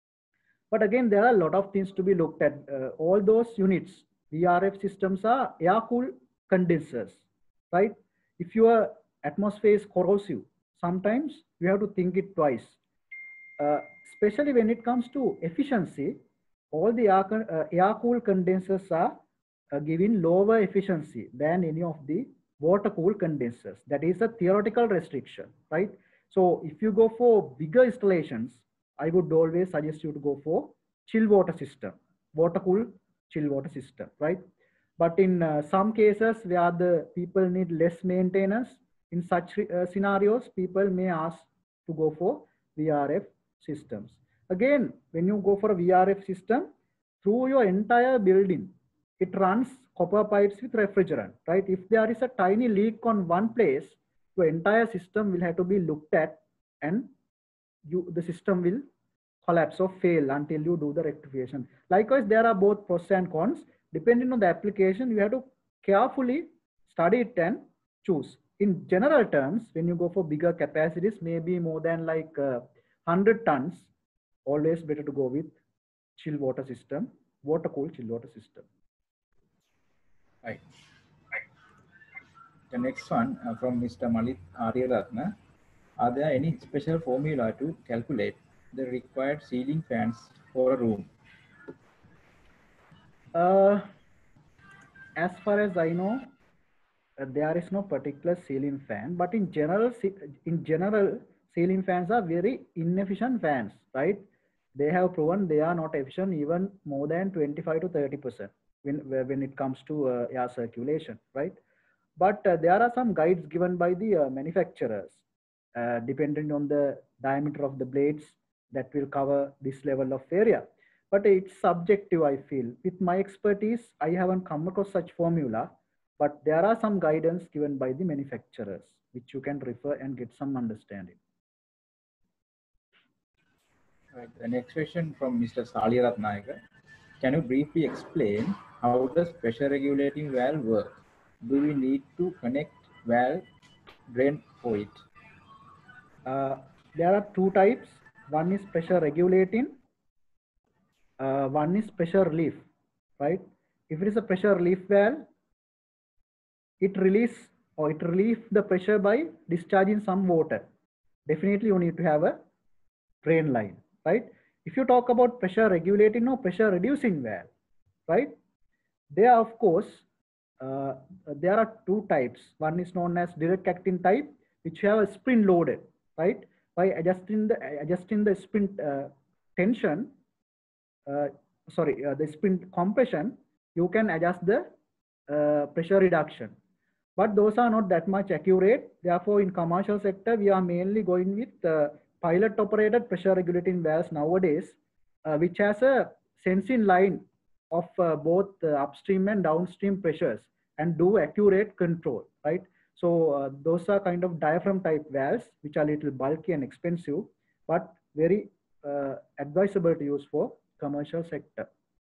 But again, there are a lot of things to be looked at. Uh, all those units, V R F systems are air-cooled condensers, right? If your atmosphere is corrosive, sometimes you have to think it twice. Uh, especially when it comes to efficiency, all the air, uh, air-cooled condensers are uh, giving lower efficiency than any of the water-cooled condensers. That is a theoretical restriction, right? So if you go for bigger installations, I would always suggest you to go for chill water system, water-cooled chill water system, right? But in uh, some cases where the people need less maintenance, in such uh, scenarios, people may ask to go for V R F systems. Again, when you go for a V R F system, through your entire building, it runs copper pipes with refrigerant, right? If there is a tiny leak on one place, your entire system will have to be looked at and you, the system will collapse or fail until you do the rectification. Likewise, there are both pros and cons. Depending on the application, you have to carefully study it and choose. In general terms, when you go for bigger capacities, maybe more than like uh, one hundred tons, always better to go with chill water system, water cooled chill water system. Right. The next one uh, from Mister Malit Aryaratna. Are there any special formula to calculate the required ceiling fans for a room? Uh, as far as I know, uh, there is no particular ceiling fan, but in general, in general, ceiling fans are very inefficient fans, right? They have proven they are not efficient even more than twenty-five to thirty percent when, when it comes to uh, air circulation, right? But uh, there are some guides given by the uh, manufacturers, uh, depending on the diameter of the blades that will cover this level of area. But it's subjective, I feel. With my expertise, I haven't come across such formula, but there are some guidance given by the manufacturers, which you can refer and get some understanding. Right. The next question from Mister Salirat Naika. Can you briefly explain how does pressure regulating valve work? Do we need to connect valve drain for it? Uh, there are two types. One is pressure regulating. Uh, one is pressure relief, right? If it is a pressure relief valve, it release or it relieves the pressure by discharging some water. Definitely you need to have a drain line, right? If you talk about pressure regulating or pressure reducing valve, right? There, of course, uh, there are two types. One is known as direct acting type, which have a spring loaded, right? By adjusting the adjusting the spring uh, tension, uh, sorry, uh, the spring compression, you can adjust the uh, pressure reduction. But those are not that much accurate. Therefore, in commercial sector, we are mainly going with uh, pilot operated pressure regulating valves nowadays, uh, which has a sensing line of uh, both uh, upstream and downstream pressures and do accurate control, right? So uh, those are kind of diaphragm type valves, which are little bulky and expensive, but very uh, advisable to use for commercial sector.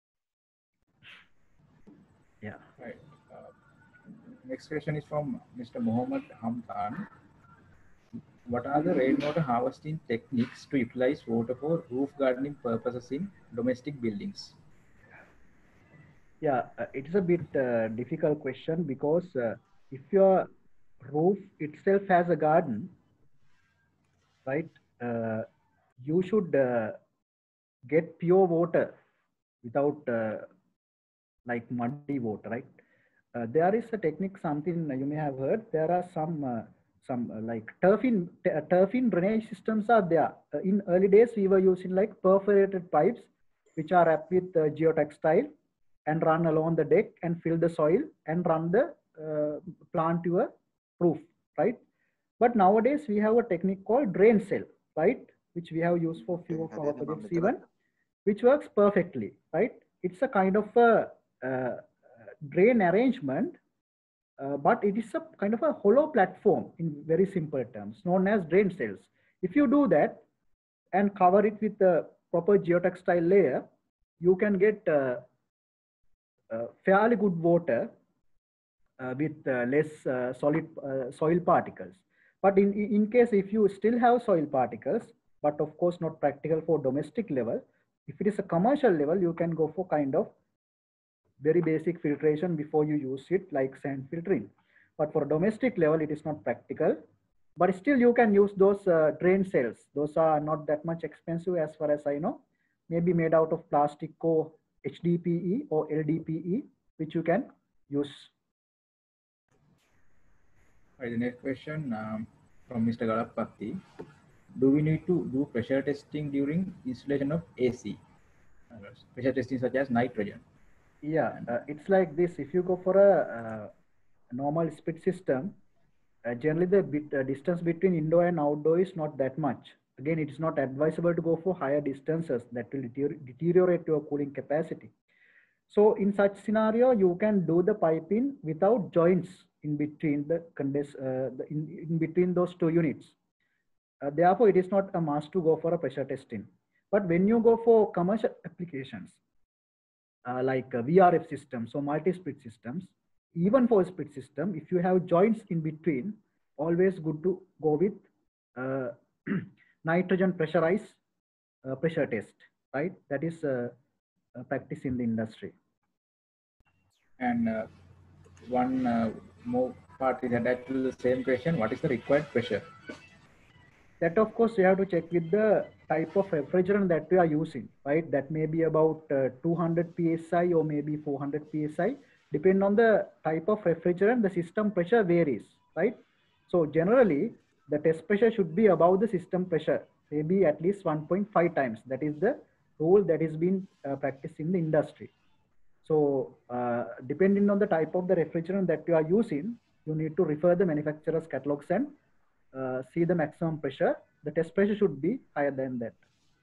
Yeah. Right. Uh, next question is from Mister Mohammed Hamdan. What are the rainwater harvesting techniques to utilize water for roof gardening purposes in domestic buildings? Yeah, uh, it's a bit uh, difficult question because uh, if your roof itself has a garden, right, uh, you should uh, get pure water without uh, like muddy water, right? Uh, there is a technique, something you may have heard. There are some uh, some uh, like turfing uh, turfing drainage systems are there. Uh, in early days, we were using like perforated pipes, which are wrapped with uh, geotextile and run along the deck and fill the soil and run the uh, plant to a roof, right? But nowadays we have a technique called drain cell, right? Which we have used for few of our projects even, which works perfectly, right? It's a kind of a uh, drain arrangement, uh, but it is a kind of a hollow platform in very simple terms, known as drain cells. If you do that and cover it with a proper geotextile layer, you can get uh, uh, fairly good water uh, with uh, less uh, solid uh, soil particles. But in, in case if you still have soil particles, but of course not practical for domestic level, if it is a commercial level, you can go for kind of very basic filtration before you use it, like sand filtering. But for domestic level, it is not practical. But still you can use those uh, drain cells. Those are not that much expensive as far as I know. Maybe made out of plastic or H D P E or L D P E, which you can use. Right, the next question um, from Mister Galapatti. Do we need to do pressure testing during installation of A C? Uh, pressure testing such as nitrogen. Yeah, uh, it's like this. If you go for a uh, normal split system, uh, generally the bit, uh, distance between indoor and outdoor is not that much. Again, it is not advisable to go for higher distances that will deter deteriorate your cooling capacity. So in such scenario, you can do the piping without joints in between the condens uh, the, in, in between those two units. Uh, therefore, it is not a must to go for a pressure testing. But when you go for commercial applications, uh, like uh, V R F systems or multi-split systems, even for a split system, if you have joints in between, always good to go with uh, nitrogen pressurized uh, pressure test, right? That is uh, uh, practice in the industry. And uh, one uh, more part is attached to the same question. What is the required pressure? That of course we have to check with the type of refrigerant that we are using, right? That may be about uh, two hundred P S I or maybe four hundred P S I. Depending on the type of refrigerant, the system pressure varies, right? So generally, the test pressure should be above the system pressure, maybe at least one point five times. That is the rule that is being uh, practiced in the industry. So uh, depending on the type of the refrigerant that you are using, you need to refer the manufacturer's catalogs and uh, see the maximum pressure. The test pressure should be higher than that.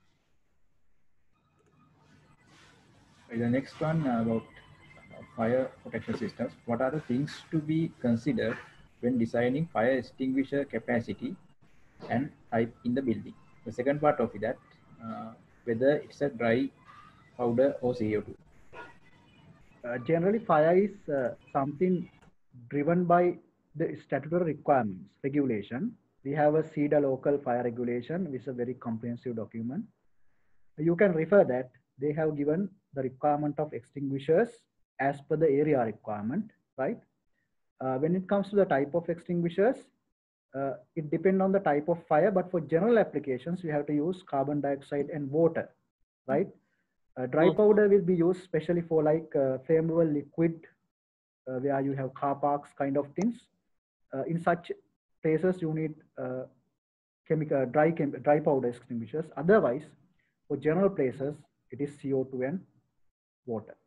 The next one uh, about uh, fire protection systems. What are the things to be considered when designing fire extinguisher capacity and type in the building? The second part of that, uh, whether it's a dry powder or C O two. Uh, generally, fire is uh, something driven by the statutory requirements, regulation. We have a C E D A local fire regulation, which is a very comprehensive document. You can refer that. They have given the requirement of extinguishers as per the area requirement, right? Uh, when it comes to the type of extinguishers, uh, it depends on the type of fire, but for general applications, we have to use carbon dioxide and water, right? Uh, dry powder will be used specially for like uh, flammable liquid, uh, where you have car parks kind of things. Uh, in such places, you need uh, chemical dry chem dry powder extinguishers. Otherwise, for general places, it is C O two and water.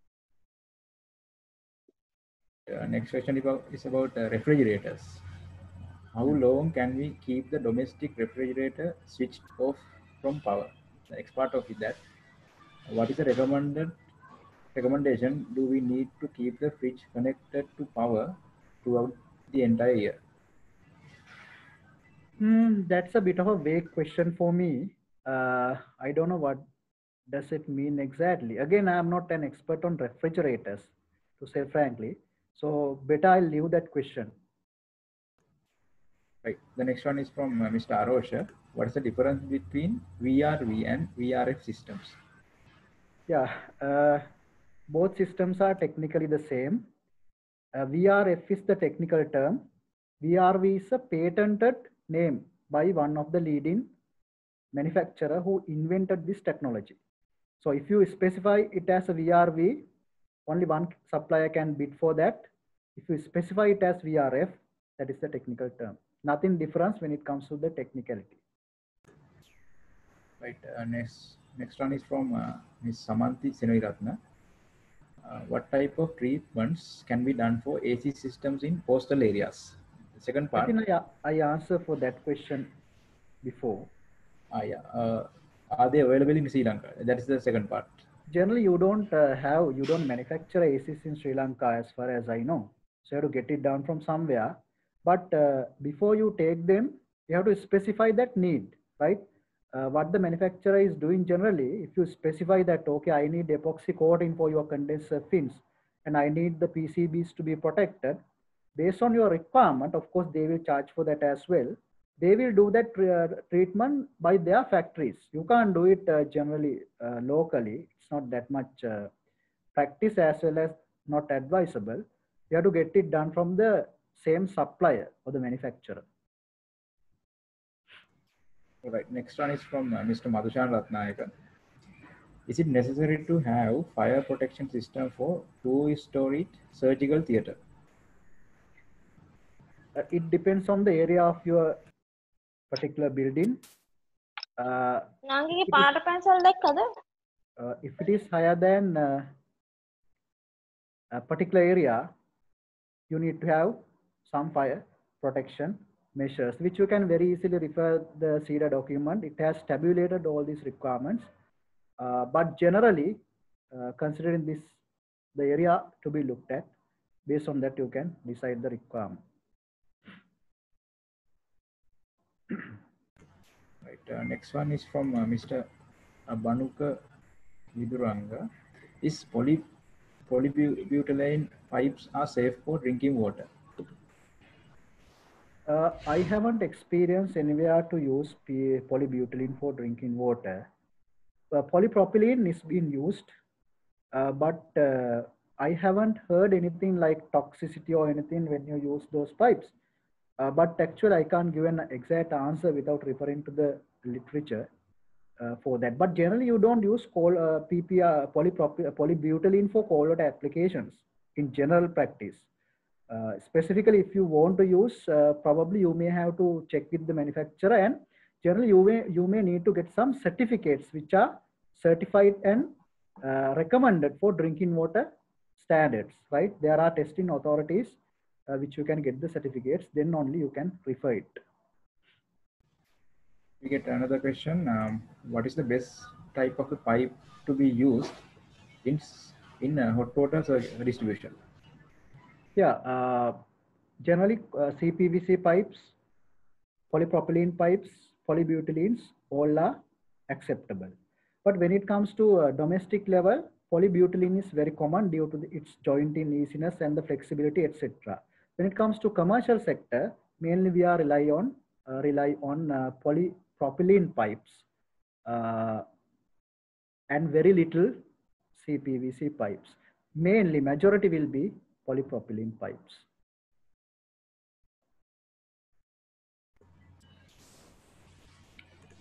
Uh, next question about, is about uh, refrigerators. How long can we keep the domestic refrigerator switched off from power? The next part of it, that what is the recommended recommendation? Do we need to keep the fridge connected to power throughout the entire year? Hmm, that's a bit of a vague question for me. Uh, I don't know what does it mean exactly. Again, I'm not an expert on refrigerators, to say frankly. So better I'll leave that question. Right. The next one is from uh, Mister Arosha. What is the difference between V R V and V R F systems? Yeah, uh, both systems are technically the same. Uh, V R F is the technical term. V R V is a patented name by one of the leading manufacturer who invented this technology. So if you specify it as a V R V, only one supplier can bid for that. If you specify it as V R F, that is the technical term. Nothing difference when it comes to the technicality. Right. Uh, next, next one is from uh, Miz Samanthi Senoiratna. Uh, what type of treatments can be done for A C systems in coastal areas? The second I part. think I, I answered for that question before. Ah, yeah. Uh, are they available in Sri Lanka? That is the second part. Generally, you don't uh, have, you don't manufacture A Cs in Sri Lanka as far as I know. So you have to get it down from somewhere. But uh, before you take them, you have to specify that need, right? Uh, what the manufacturer is doing generally, if you specify that, okay, I need epoxy coating for your condenser fins, and I need the P C Bs to be protected, based on your requirement, of course, they will charge for that as well. They will do that uh, treatment by their factories. You can't do it uh, generally uh, locally. It's not that much uh, practice, as well as not advisable. You have to get it done from the same supplier or the manufacturer. All right. Next one is from uh, Mister Madhushan Ratnayaka. Is it necessary to have fire protection system for two-storied surgical theater? Uh, it depends on the area of your particular building. Uh, if, it is, uh, if it is higher than uh, a particular area, you need to have some fire protection measures, which you can very easily refer the C E D A document. It has tabulated all these requirements. Uh, but generally, uh, considering this, the area to be looked at, based on that, you can decide the requirement. Right. Uh, next one is from uh, Mister Banuka Viduranga. Is poly polybutylene pipes are safe for drinking water? Uh, I haven't experienced anywhere to use polybutylene for drinking water. Uh, polypropylene is being used, uh, but uh, I haven't heard anything like toxicity or anything when you use those pipes. Uh, but actually, I can't give an exact answer without referring to the literature uh, for that. But generally, you don't use coal, uh, P P R, polybutylene for cold water applications in general practice. Uh, specifically, if you want to use, uh, probably you may have to check with the manufacturer, and generally you may you may need to get some certificates which are certified and uh, recommended for drinking water standards. Right? There are testing authorities uh, which you can get the certificates. Then only you can refer it. We get another question. Um, what is the best type of a pipe to be used in in uh, hot water distribution? Yeah, uh, generally uh, C P V C pipes, polypropylene pipes, polybutylenes, all are acceptable. But when it comes to uh, domestic level, polybutylene is very common due to the, its jointing easiness and the flexibility, et cetera. When it comes to commercial sector, mainly we are rely on uh, rely on uh, polypropylene pipes uh, and very little C P V C pipes. Mainly, majority will be polypropylene pipes.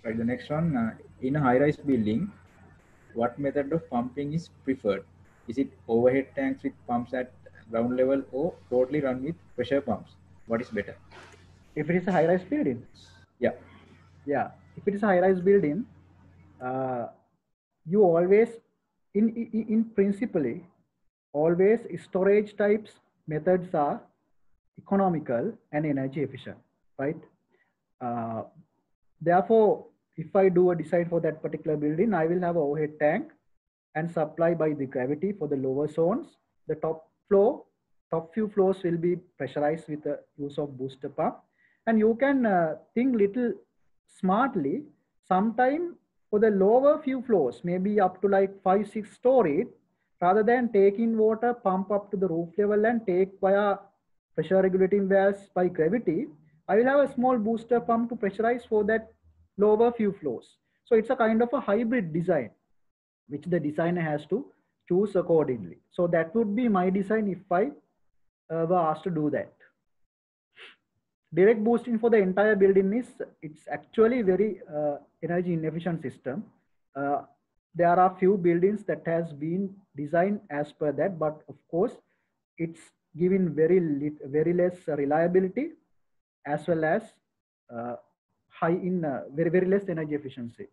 Right, the next one, uh, in a high-rise building, what method of pumping is preferred? Is it overhead tanks with pumps at ground level or totally run with pressure pumps? What is better? If it is a high-rise building, Yeah. yeah. If it is a high-rise building, uh, you always, in, in in principally, always storage types methods are economical and energy efficient, right? Uh, therefore, if I do a design for that particular building, I will have an overhead tank and supply by the gravity for the lower zones. The top floor, top few floors will be pressurized with the use of booster pump. And you can uh, think little smartly. Sometime for the lower few floors, maybe up to like five, six stories, rather than taking water, pump up to the roof level and take via pressure regulating valves by gravity, I will have a small booster pump to pressurize for that lower few floors. So it's a kind of a hybrid design, which the designer has to choose accordingly. So that would be my design if I uh, were asked to do that. Direct boosting for the entire building is, it's actually very uh, energy inefficient system. Uh, there are few buildings that has been designed as per that, but of course it's giving very lit, very less reliability as well as uh, high in uh, very very less energy efficiency.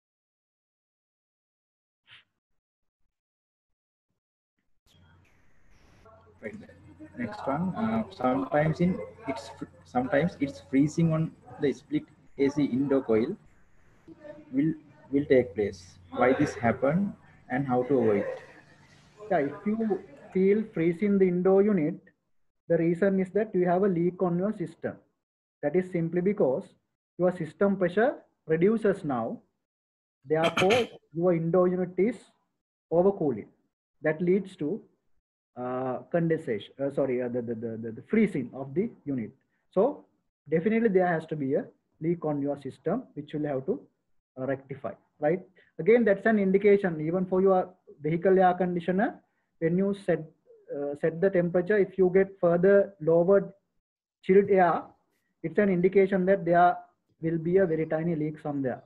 Right. Next one. Uh, sometimes in it's sometimes it's freezing on the split A C indoor coil will will take place. Why this happen and how to avoid it? Yeah, if you feel freeze in the indoor unit, the reason is that you have a leak on your system. That is simply because your system pressure reduces now. Therefore, your indoor unit is overcooling. That leads to uh, condensation, uh, sorry, uh, the, the, the, the freezing of the unit. So definitely there has to be a leak on your system, which you'll have to uh, rectify, right? Again, that's an indication even for your vehicle air conditioner. When you set, uh, set the temperature, if you get further lowered chilled air, it's an indication that there will be a very tiny leak somewhere.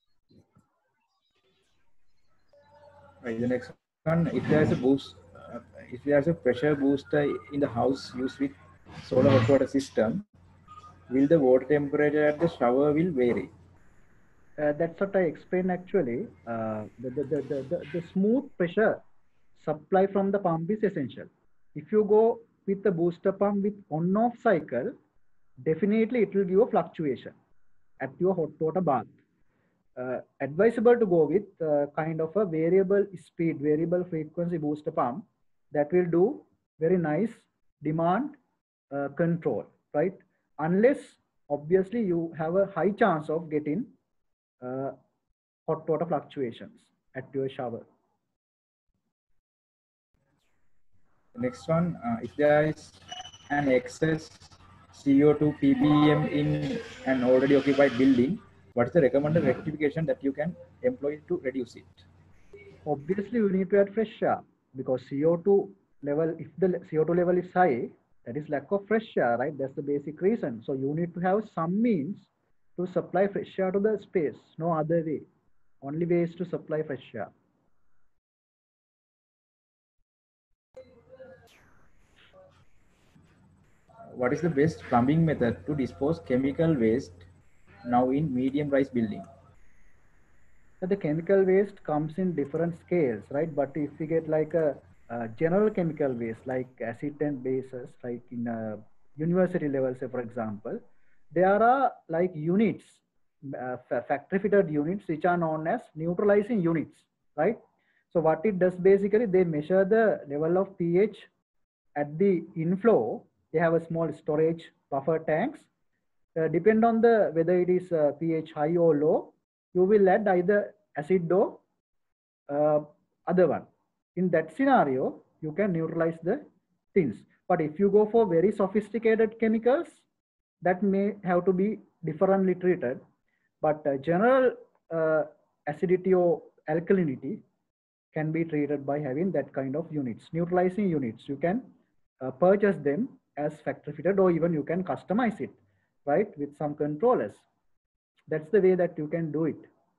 Right. The next one, if there's a boost, uh, if there's a pressure booster in the house used with solar hot water system, will the water temperature at the shower will vary? Uh, that's what I explained actually. Uh, the, the, the, the, the, the smooth pressure supply from the pump is essential. If you go with the booster pump with on-off cycle, definitely it will give a fluctuation at your hot water bath. Uh, advisable to go with uh, kind of a variable speed, variable frequency booster pump that will do very nice demand uh, control, right? Unless obviously you have a high chance of getting uh, hot water fluctuations at your shower. Next one, uh, if there is an excess C O two P B M in an already occupied building, what is the recommended rectification that you can employ to reduce it? Obviously, you need to add fresh air because C O two level, if the C O two level is high, that is lack of fresh air, right? That's the basic reason. So you need to have some means to supply fresh air to the space. No other way. Only way is to supply fresh air. What is the best plumbing method to dispose chemical waste now in medium rise building? So the chemical waste comes in different scales, right? But if we get like a, a general chemical waste, like acid and bases, like in a university level, say for example, there are like units, uh, factory fitted units, which are known as neutralizing units, right? So what it does basically, they measure the level of pH at the inflow. They have a small storage buffer tanks. Uh, depend on the whether it is uh, pH high or low, you will add either acid or uh, other one. In that scenario, you can neutralize the things. But if you go for very sophisticated chemicals, that may have to be differently treated. But uh, general uh, acidity or alkalinity can be treated by having that kind of units, neutralizing units. You can uh, purchase them as factory fitted, or even you can customize it, right, with some controllers. That's the way that you can do it.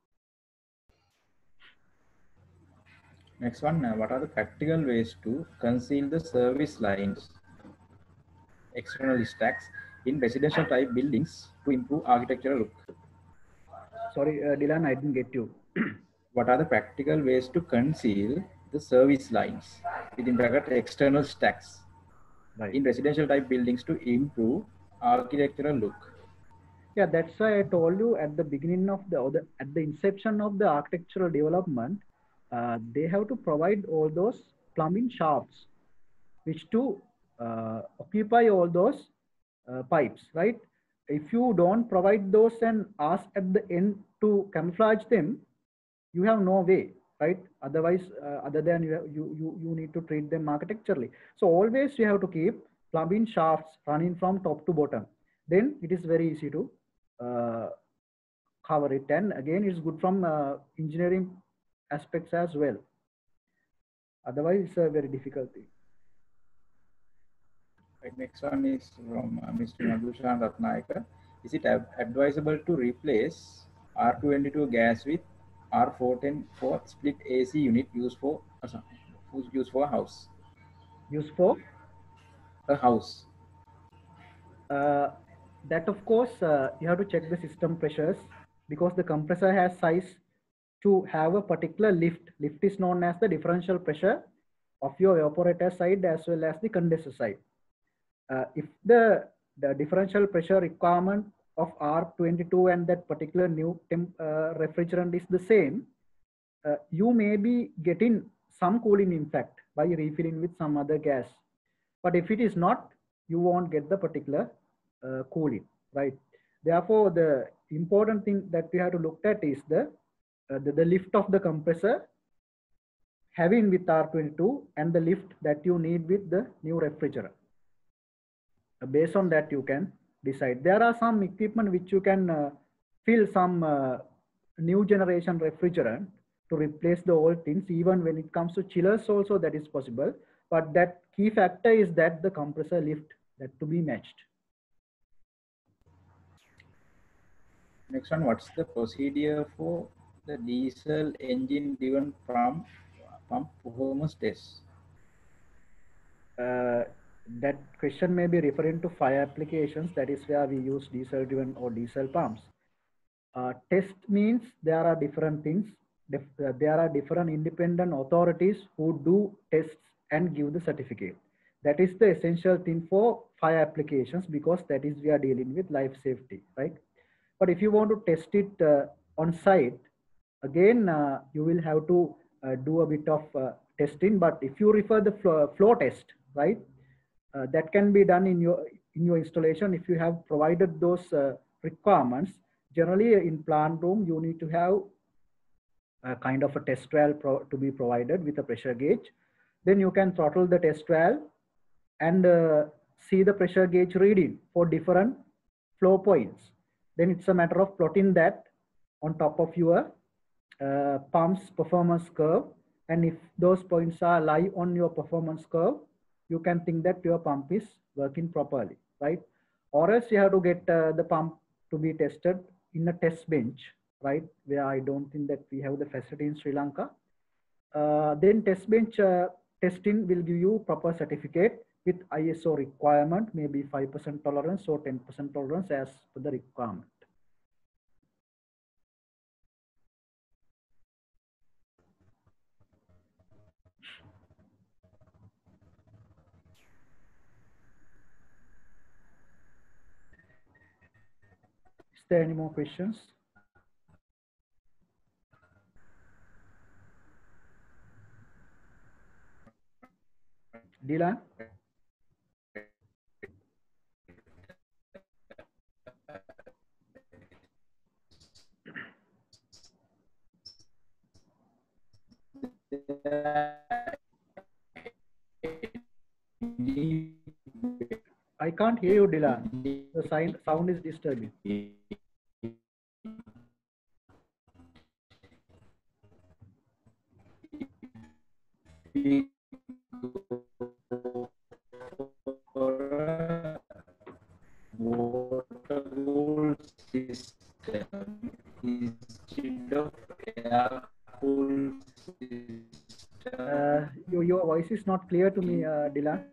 Next one, uh, what are the practical ways to conceal the service lines, external stacks in residential type buildings to improve architectural look? Sorry, uh, Dylan, I didn't get you. What are the practical ways to conceal the service lines within bracket external stacks Right. in residential type buildings to improve architectural look? Yeah, that's why I told you at the beginning of the, or the at the inception of the architectural development, uh, they have to provide all those plumbing shafts, which to uh, occupy all those uh, pipes, right? If you don't provide those and ask at the end to camouflage them, you have no way, right? Otherwise, uh, other than you, have, you you you need to treat them architecturally. So always you have to keep plumbing shafts running from top to bottom. Then it is very easy to uh, cover it, and again it's good from uh, engineering aspects as well. Otherwise, it's a very difficult thing. Right, next one is from uh, Mister Madhushan Ratnayaka. Is it advisable to replace R two twenty-two gas with R four ten for split A C unit used for uh, used for a house? Used for A house. Uh, that of course uh, you have to check the system pressures, because the compressor has size to have a particular lift. Lift is known as the differential pressure of your evaporator side as well as the condenser side. Uh, if the, the differential pressure requirement of R twenty-two and that particular new temp, uh, refrigerant is the same, uh, you may be getting some cooling impact by refilling with some other gas. But if it is not, you won't get the particular uh, cooling, right? Therefore, the important thing that we have to look at is the, uh, the, the lift of the compressor having with R twenty-two and the lift that you need with the new refrigerant. Uh, based on that, you can decide. There are some equipment which you can uh, fill some uh, new generation refrigerant to replace the old things. Even when it comes to chillers also, that is possible. But that key factor is that the compressor lift that to be matched. Next one, what's the procedure for the diesel engine driven pump pump performance test? Uh, that question may be referring to fire applications. That is where we use diesel driven or diesel pumps. Uh, test means there are different things. Dif uh, there are different independent authorities who do tests and give the certificate. That is the essential thing for fire applications, because that is we are dealing with life safety, right? But if you want to test it uh, on site, again, uh, you will have to uh, do a bit of uh, testing. But if you refer the flow, flow test, right, uh, that can be done in your in your installation if you have provided those uh, requirements. Generally, in plant room, you need to have a kind of a test valve pro to be provided with a pressure gauge. Then you can throttle the test valve and uh, see the pressure gauge reading for different flow points. Then it's a matter of plotting that on top of your uh, pump's performance curve. And if those points are lie on your performance curve, you can think that your pump is working properly, right? Or else you have to get uh, the pump to be tested in a test bench, right? Where I don't think that we have the facility in Sri Lanka. Uh, then test bench uh, testing will give you proper certificate with I S O requirement, maybe five percent tolerance or ten percent tolerance as per the requirement. Is there any more questions? Dylan? I can't hear you, Dylan. The sign, sound is disturbing. Water cooled system is not clear to me, uh, Dylan.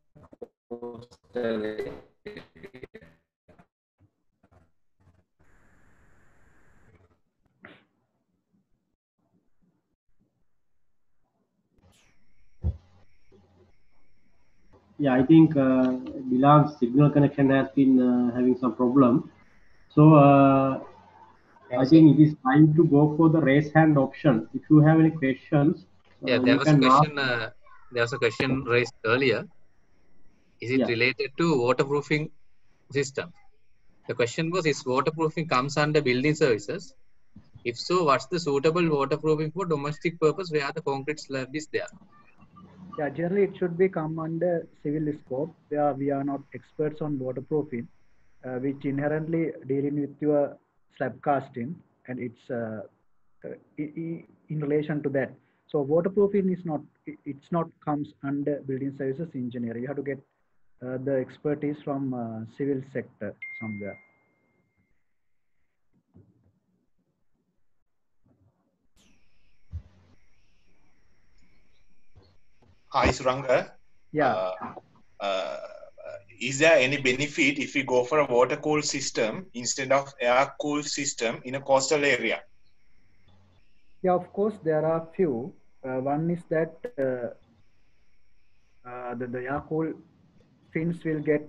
Yeah, I think uh, Dilan's signal connection has been uh, having some problem. So uh, I think it is time to go for the raise hand option. If you have any questions, Yeah, uh, there you was a can ask. question. Uh, there was a question raised earlier. Is it Yeah. related to waterproofing system? The question was: is waterproofing comes under building services? If so, what's the suitable waterproofing for domestic purpose where the concrete slab is there? Yeah, generally it should be come under civil scope where we are not experts on waterproofing, uh, which inherently dealing with your slab casting, and it's uh, uh, in relation to that. So waterproofing is not, it's not comes under building services engineering. You have to get uh, the expertise from uh, civil sector somewhere. Hi, Suranga. Yeah. Uh, uh, is there any benefit if we go for a water cooled system instead of air cooled system in a coastal area? Yeah, of course, there are few. Uh, one is that uh, uh, the, the air cool fins will get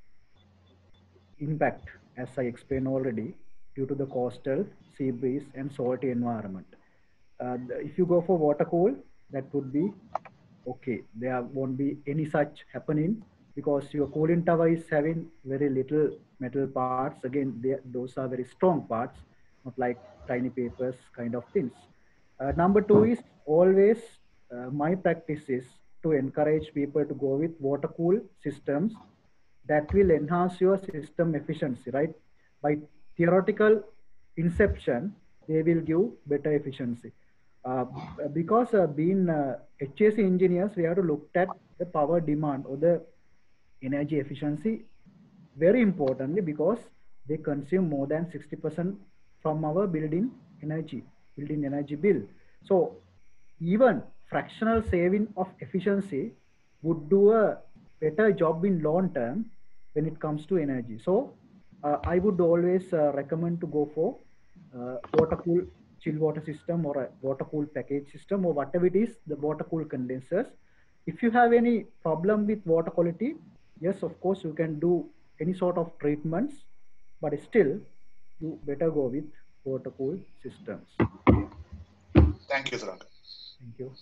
impact, as I explained already, due to the coastal, sea breeze, and salty environment. Uh, the, if you go for water cool, that would be okay. There won't be any such happening because your cooling tower is having very little metal parts. Again, they, those are very strong parts, not like tiny papers kind of things. Uh, number two is always uh, my practice is to encourage people to go with water cool systems that will enhance your system efficiency, right? By theoretical inception, they will give better efficiency. Uh, because uh, being uh, H V A C engineers, we have to look at the power demand or the energy efficiency very importantly because they consume more than sixty percent from our building energy, building energy bill. So even fractional saving of efficiency would do a better job in long term when it comes to energy. So uh, I would always uh, recommend to go for uh, water cool chill water system or a water cool package system or whatever it is, the water cool condensers. If you have any problem with water quality, yes, of course, you can do any sort of treatments, but still you better go with water cool systems. Thank you, Suranga. Thank you.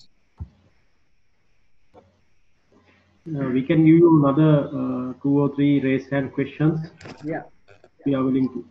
Uh, we can give you another uh, two or three raise hand questions. Yeah. We are willing to.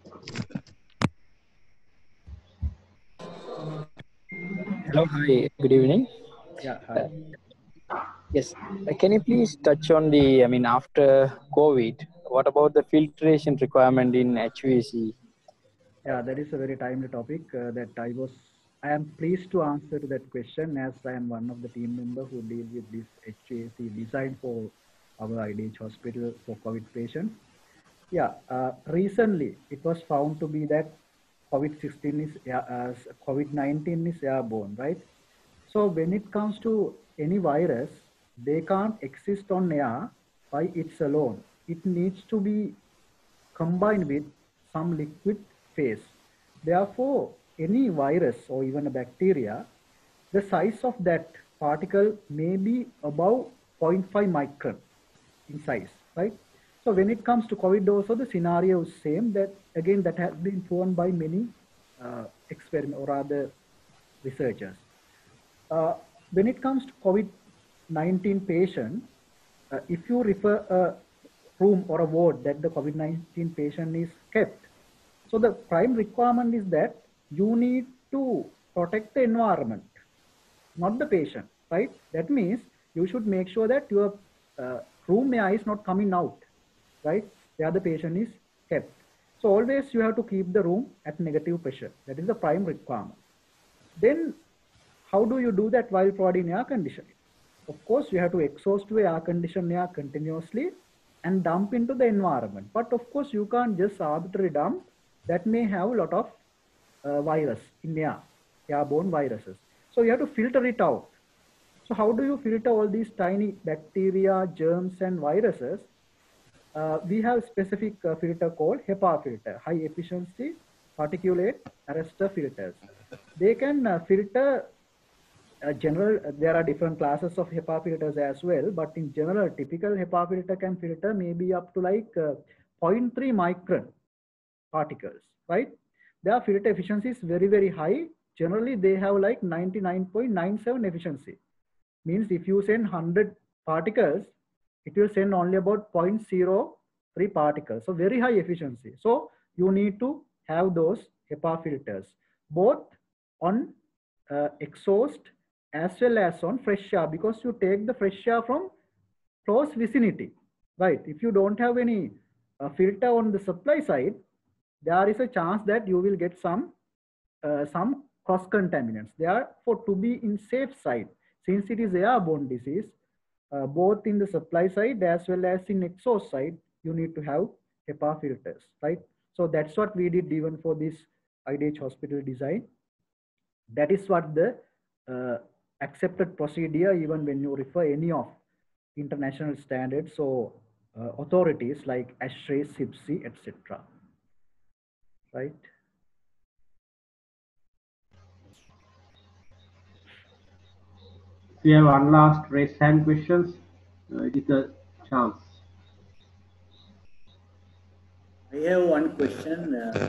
Hello, hi, good evening. Yeah, hi. Uh, yes, uh, can you please touch on the, I mean, after COVID, what about the filtration requirement in H V A C? Yeah, that is a very timely topic uh, that I was, I am pleased to answer to that question as I am one of the team members who deal with this H V A C design for our I D H hospital for COVID patients. Yeah, uh, recently it was found to be that COVID sixteen is, uh, COVID nineteen is airborne, right? So when it comes to any virus, they can't exist on air by its alone. It needs to be combined with some liquid phase. Therefore, any virus or even a bacteria, the size of that particle may be above zero point five micron in size, right? So when it comes to COVID also, the scenario is same. That again, that has been proven by many uh, experiment or other researchers. Uh, when it comes to COVID nineteen patient, uh, if you refer a room or a ward that the COVID nineteen patient is kept, so the prime requirement is that you need to protect the environment, not the patient, right? That means you should make sure that your uh, room air is not coming out, right? Where the patient is kept. So always you have to keep the room at negative pressure. That is the prime requirement. Then how do you do that while providing air conditioning? Of course, you have to exhaust to air conditioned air continuously and dump into the environment. But of course, you can't just arbitrarily dump. That may have a lot of uh, virus in air, airborne viruses. So you have to filter it out. So how do you filter all these tiny bacteria, germs, and viruses? Uh, we have specific uh, filter called HEPA filter, high efficiency particulate arrestor filters. They can uh, filter uh, general, uh, there are different classes of HEPA filters as well, but in general, typical HEPA filter can filter maybe up to like uh, zero point three micron particles, right? Their filter efficiency is very, very high. Generally, they have like ninety-nine point nine seven efficiency. Means if you send one hundred particles, it will send only about zero point zero three particles. So very high efficiency. So you need to have those HEPA filters, both on uh, exhaust as well as on fresh air, because you take the fresh air from close vicinity, right? If you don't have any uh, filter on the supply side, there is a chance that you will get some uh, some cross contaminants. Therefore, to be in safe side, since it is airborne disease, uh, both in the supply side as well as in exhaust side, you need to have HEPA filters, right? So that's what we did even for this I D H hospital design. That is what the uh, accepted procedure, even when you refer any of international standards, so uh, authorities like ASHRAE, SIPSI, et cetera. Right? If you have one last raised hand questions, uh, it is a chance. I have one question. Uh,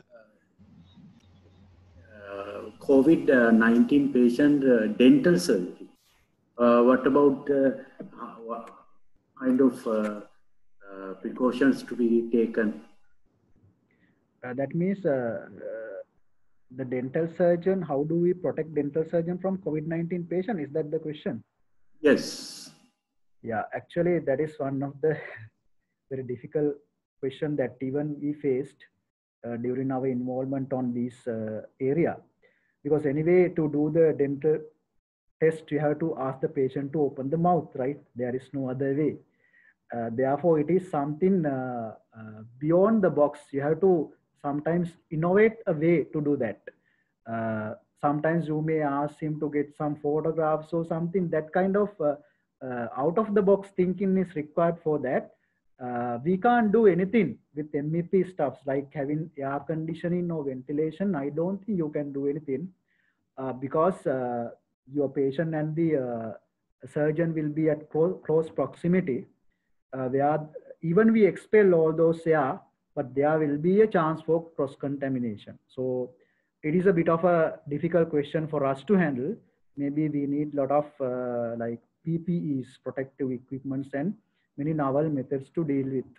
uh, COVID nineteen patient uh, dental surgery. Uh, what about uh, what kind of uh, uh, precautions to be taken? Uh, that means uh, uh, the dental surgeon, how do we protect dental surgeon from COVID nineteen patient? Is that the question? Yes. Yeah, actually that is one of the very difficult question that even we faced uh, during our involvement on this uh, area. Because anyway, to do the dental test, you have to ask the patient to open the mouth, right? There is no other way. Uh, therefore, it is something uh, uh, beyond the box. You have to sometimes innovate a way to do that. Uh, sometimes you may ask him to get some photographs or something. That kind of uh, uh, out of the box thinking is required for that. Uh, we can't do anything with M E P stuffs like having air conditioning or ventilation. I don't think you can do anything uh, because uh, your patient and the uh, surgeon will be at close, close proximity. Uh, where even we expel all those air, but there will be a chance for cross contamination. So it is a bit of a difficult question for us to handle. Maybe we need a lot of uh, like P P Es, protective equipments, and many novel methods to deal with.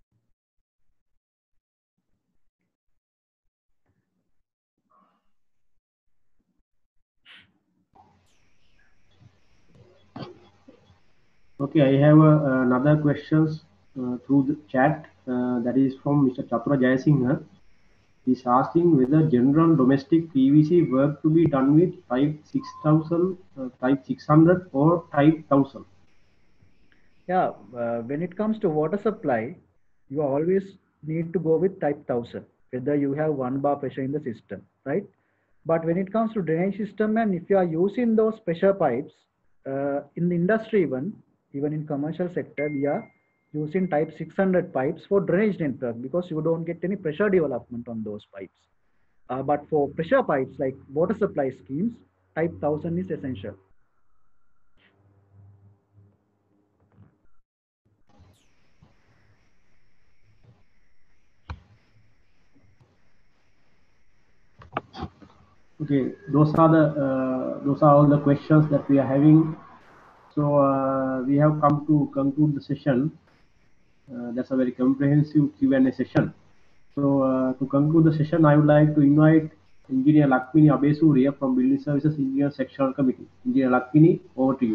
Okay, I have uh, another questions uh, through the chat. Uh, that is from Mister Chatura Jayasinghe. He's asking whether general domestic P V C work to be done with type six thousand, uh, type six hundred, or type one thousand. Yeah, uh, when it comes to water supply, you always need to go with type one thousand, whether you have one bar pressure in the system, right? But when it comes to drainage system, and if you are using those pressure pipes, uh, in the industry even, even in commercial sector, we are using type six hundred pipes for drainage network because you don't get any pressure development on those pipes. Uh, but for pressure pipes like water supply schemes, type one thousand is essential. Okay, those are the uh, those are all the questions that we are having. So uh, we have come to conclude the session. Uh, that's a very comprehensive Q and A session. So uh, to conclude the session, I would like to invite Engineer Lakshmini Abesuriya from Building Services Engineer Sectional Committee. Engineer Lakshmini, over to you.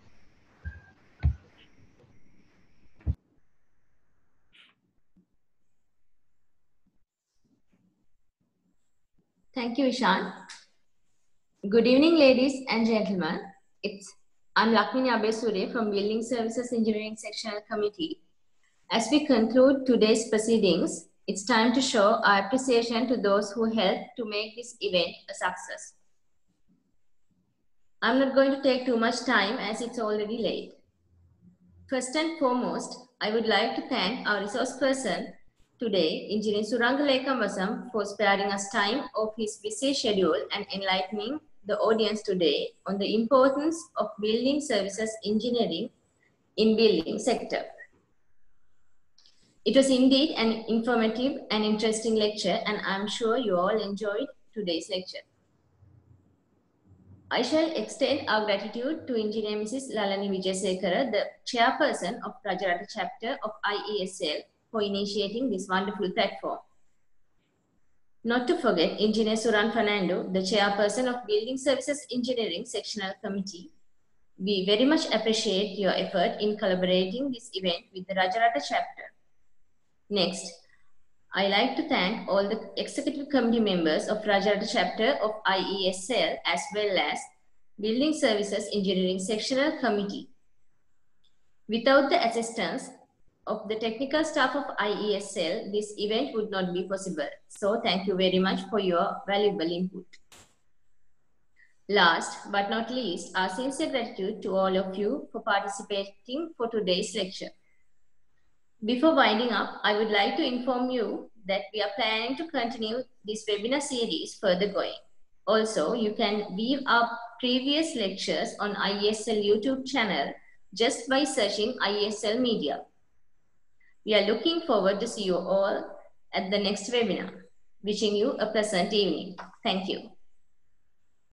Thank you, Ishan. Good evening, ladies and gentlemen. It's I'm Lakshmini Abesuriya from Building Services Engineering Sectional Committee. As we conclude today's proceedings, it's time to show our appreciation to those who helped to make this event a success. I'm not going to take too much time as it's already late. First and foremost, I would like to thank our resource person today, Engineer Suranga Lekambasam, for sparing us time of his busy schedule and enlightening the audience today on the importance of building services engineering in building sector. It was indeed an informative and interesting lecture, and I'm sure you all enjoyed today's lecture. I shall extend our gratitude to Engineer Missus Lalani Wijasekara, the chairperson of Rajarata chapter of I E S L, for initiating this wonderful platform. Not to forget Engineer Suran Fernando, the chairperson of Building Services Engineering Sectional Committee. We very much appreciate your effort in collaborating this event with the Rajarata chapter. Next, I like to thank all the executive committee members of Rajarata chapter of I E S L as well as Building Services Engineering Sectional Committee. Without the assistance of the technical staff of I E S L, this event would not be possible. So thank you very much for your valuable input. Last but not least, our sincere gratitude to all of you for participating for today's lecture. Before winding up, I would like to inform you that we are planning to continue this webinar series further going. Also, you can view our previous lectures on I E S L YouTube channel just by searching I E S L Media. We are looking forward to see you all at the next webinar. Wishing you a pleasant evening. Thank you.